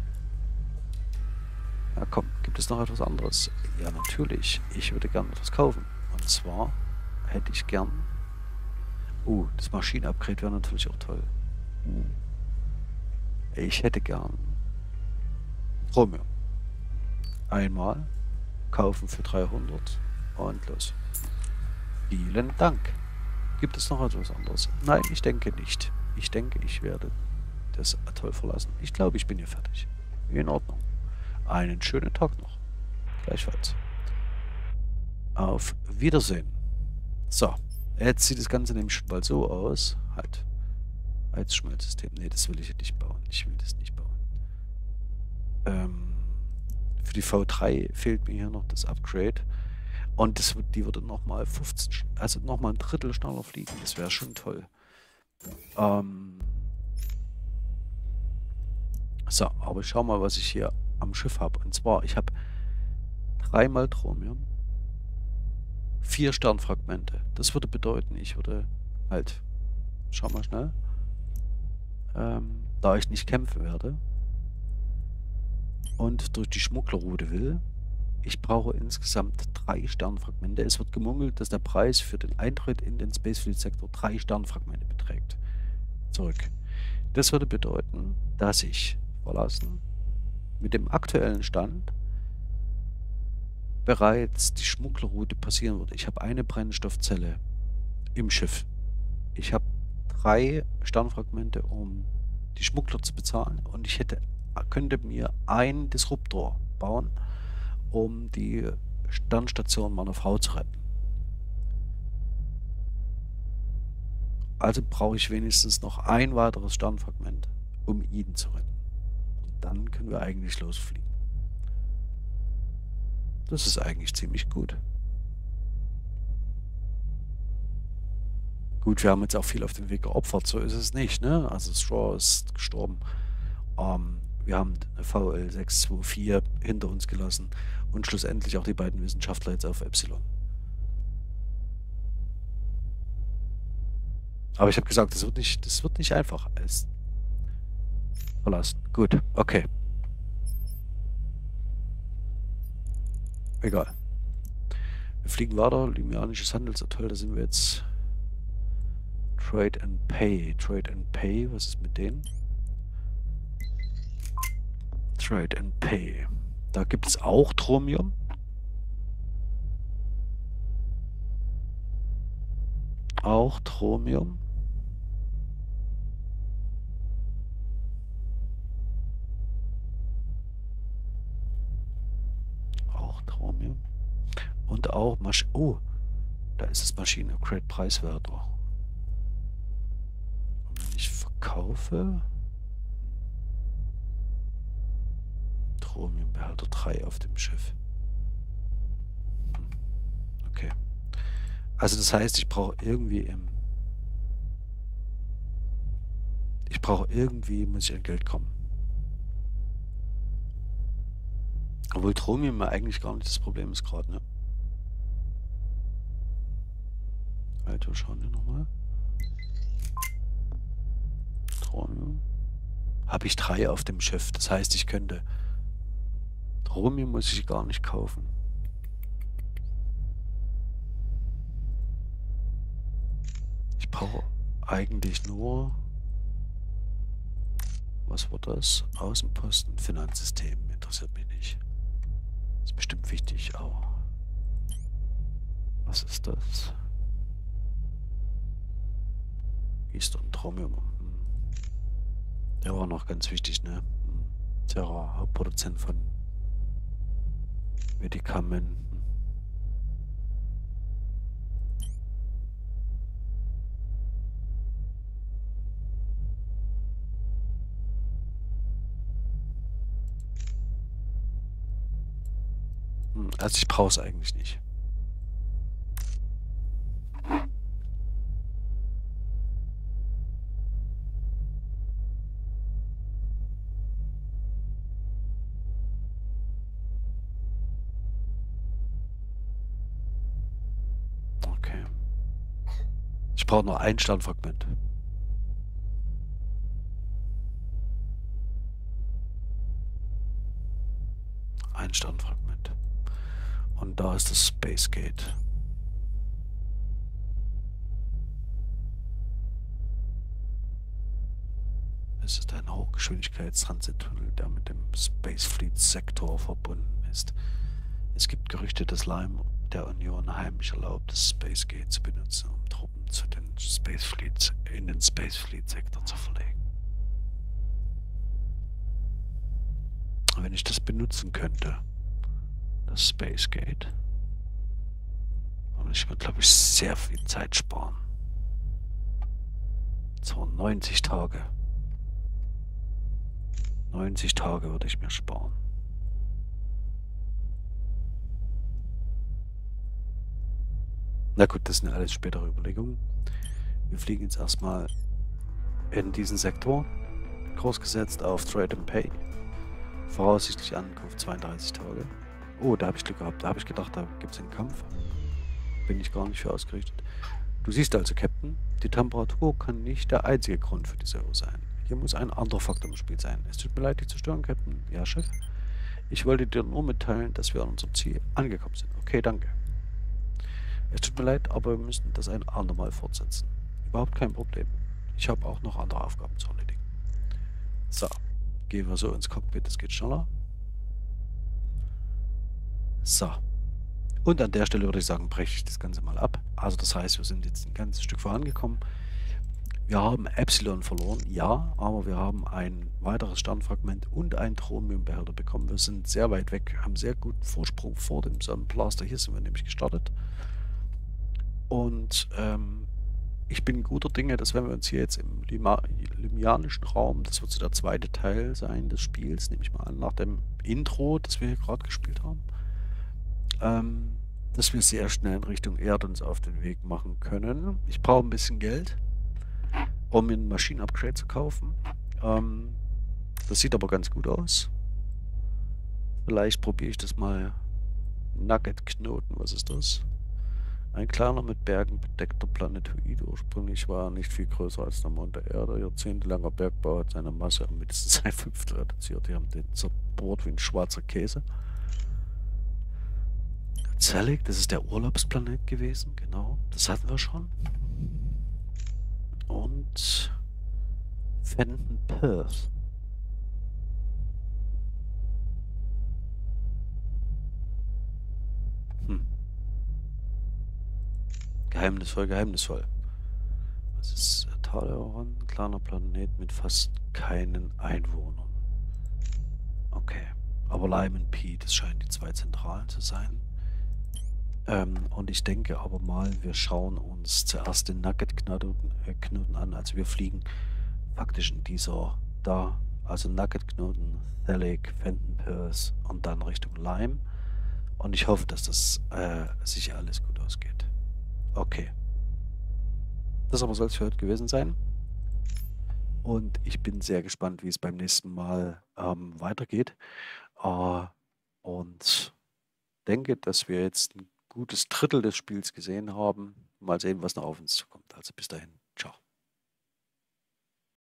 Ja komm, gibt es noch etwas anderes? Ja natürlich, ich würde gerne etwas kaufen. Und zwar hätte ich gern... Uh, das Maschinenupgrade wäre natürlich auch toll. Uh. Ich hätte gern... Chromium. Einmal kaufen für dreihundert und los. Vielen Dank. Gibt es noch etwas anderes? Nein, ich denke nicht. Ich denke, ich werde das Atoll verlassen. Ich glaube, ich bin hier fertig. In Ordnung. Einen schönen Tag noch. Gleichfalls. Auf Wiedersehen. So. Jetzt sieht das Ganze nämlich schon bald so aus. Halt. Heizschmelzsystem. Ne, das will ich nicht bauen. Ich will das nicht bauen. Ähm, für die V drei fehlt mir hier noch das Upgrade. Und das, die würde nochmal fünfzehn, also nochmal ein Drittel schneller fliegen. Das wäre schon toll. Ähm so, aber ich schau mal, was ich hier am Schiff habe. Und zwar, ich habe dreimal Thromium, vier Sternfragmente. Das würde bedeuten, ich würde halt, schau mal schnell, ähm, da ich nicht kämpfen werde und durch die Schmugglerroute will. Ich brauche insgesamt drei Sternfragmente. Es wird gemunkelt, dass der Preis für den Eintritt in den Spacefleet-Sektor drei Sternfragmente beträgt. Zurück. Das würde bedeuten, dass ich verlassen mit dem aktuellen Stand bereits die Schmugglerroute passieren würde. Ich habe eine Brennstoffzelle im Schiff. Ich habe drei Sternfragmente, um die Schmuggler zu bezahlen, und ich hätte, könnte mir einen Disruptor bauen, um die Sternstation meiner Frau zu retten. Also brauche ich wenigstens noch ein weiteres Sternfragment, um ihn zu retten. Und dann können wir eigentlich losfliegen. Das ist eigentlich ziemlich gut. Gut, wir haben jetzt auch viel auf dem Weg geopfert, so ist es nicht, ne? Also Straw ist gestorben. Ähm, wir haben eine V L sechs zwei vier hinter uns gelassen und schlussendlich auch die beiden Wissenschaftler jetzt auf Epsilon. Aber ich habe gesagt, das wird nicht, das wird nicht einfach. Es verlassen. Gut, okay. Egal. Wir fliegen weiter. Limianisches Handelsatoll, da sind wir jetzt. Trade and Pay. Trade and Pay, was ist mit denen? Trade and Pay. Da gibt es auch Thromium. Auch Thromium. Auch Thromium. Und auch Masch... Oh, da ist das Maschinen-Upgrade preiswerter. Und wenn ich verkaufe... Thromiumbehälter drei auf dem Schiff. Okay. Also das heißt, ich brauche irgendwie im... Ich brauche irgendwie, muss ich an Geld kommen. Obwohl Thromium eigentlich gar nicht das Problem ist gerade, ne? Alter, schauen wir nochmal. Thromium. Habe ich drei auf dem Schiff. Das heißt, ich könnte... Thromium muss ich gar nicht kaufen. Ich brauche eigentlich nur... Was war das? Außenposten, Finanzsystem. Interessiert mich nicht. Ist bestimmt wichtig, auch. Was ist das? Eastern Thromium. Hm. Der war noch ganz wichtig, ne? Hm. Terra, Hauptproduzent von Medikamenten. Hm. Also ich brauche es eigentlich nicht. Ich brauche nur ein Sternfragment. Ein Sternfragment. Und da ist das Space Gate. Es ist ein Hochgeschwindigkeitstransittunnel, der mit dem Space Fleet Sektor verbunden ist. Es gibt Gerüchte, dass Lime der Union heimlich erlaubt, das Space Gate zu benutzen, um Truppen zu den Space Fleets in den Space Fleet Sektor zu verlegen. Wenn ich das benutzen könnte, das Space Gate, würde ich mir, glaube ich, sehr viel Zeit sparen. So neunzig Tage. neunzig Tage würde ich mir sparen. Na gut, das sind alles spätere Überlegungen. Wir fliegen jetzt erstmal in diesen Sektor. Kurs gesetzt auf Trade and Pay. Voraussichtlich Ankunft zweiunddreißig Tage. Oh, da habe ich Glück gehabt. Da habe ich gedacht, da gibt es einen Kampf. Bin ich gar nicht für ausgerichtet. Du siehst also, Captain, die Temperatur kann nicht der einzige Grund für diese Uhr sein. hier muss ein anderer Faktor im Spiel sein. Es tut mir leid, die zu stören, Captain. Ja, Chef. Ich wollte dir nur mitteilen, dass wir an unserem Ziel angekommen sind. Okay, danke. Es tut mir leid, aber wir müssen das ein andermal fortsetzen. Überhaupt kein Problem. Ich habe auch noch andere Aufgaben zu erledigen. So, gehen wir so ins Cockpit, es geht schneller. So. Und an der Stelle würde ich sagen, breche ich das Ganze mal ab. Also das heißt, wir sind jetzt ein ganzes Stück vorangekommen. Wir haben Epsilon verloren, ja, aber wir haben ein weiteres Sternfragment und einen Thromiumbehälter bekommen. Wir sind sehr weit weg, haben sehr guten Vorsprung vor dem Sonnenblaster. Hier sind wir nämlich gestartet. Und ähm, ich bin guter Dinge, dass wenn wir uns hier jetzt im Lima limianischen Raum, das wird so der zweite Teil sein des Spiels, nehme ich mal an, nach dem Intro, das wir hier gerade gespielt haben, ähm, dass wir sehr schnell in Richtung Erde uns auf den Weg machen können. Ich brauche ein bisschen Geld, um mir ein Maschinenupgrade zu kaufen. Ähm, das sieht aber ganz gut aus. Vielleicht probiere ich das mal. Nugget-Knoten, was ist das? Ein kleiner mit Bergen bedeckter Planetoid. Ursprünglich war er nicht viel größer als der Mond der Erde. Jahrzehntelanger Bergbau hat seine Masse um mindestens ein Fünftel reduziert. Die haben den zerbohrt wie ein schwarzer Käse. Zelig, das ist der Urlaubsplanet gewesen, genau. Das hatten wir schon. Und Fenton Perth. Hm. Geheimnisvoll, geheimnisvoll. Was ist Taleron? Kleiner Planet mit fast keinen Einwohnern. Okay. Aber Lyman P, das scheinen die zwei Zentralen zu sein. Ähm, und ich denke aber mal, wir schauen uns zuerst den Nugget-Knoten äh, Knoten an. Also wir fliegen faktisch in dieser da, also Nugget-Knoten, Thalik, Fenton Perth und dann Richtung Lyme. Und ich hoffe, dass das äh, sicher alles gut ausgeht. Okay. Das aber soll es für heute gewesen sein. Und ich bin sehr gespannt, wie es beim nächsten Mal ähm, weitergeht. Äh, und denke, dass wir jetzt ein gutes Drittel des Spiels gesehen haben. Mal sehen, was noch auf uns zukommt. Also bis dahin. Ciao.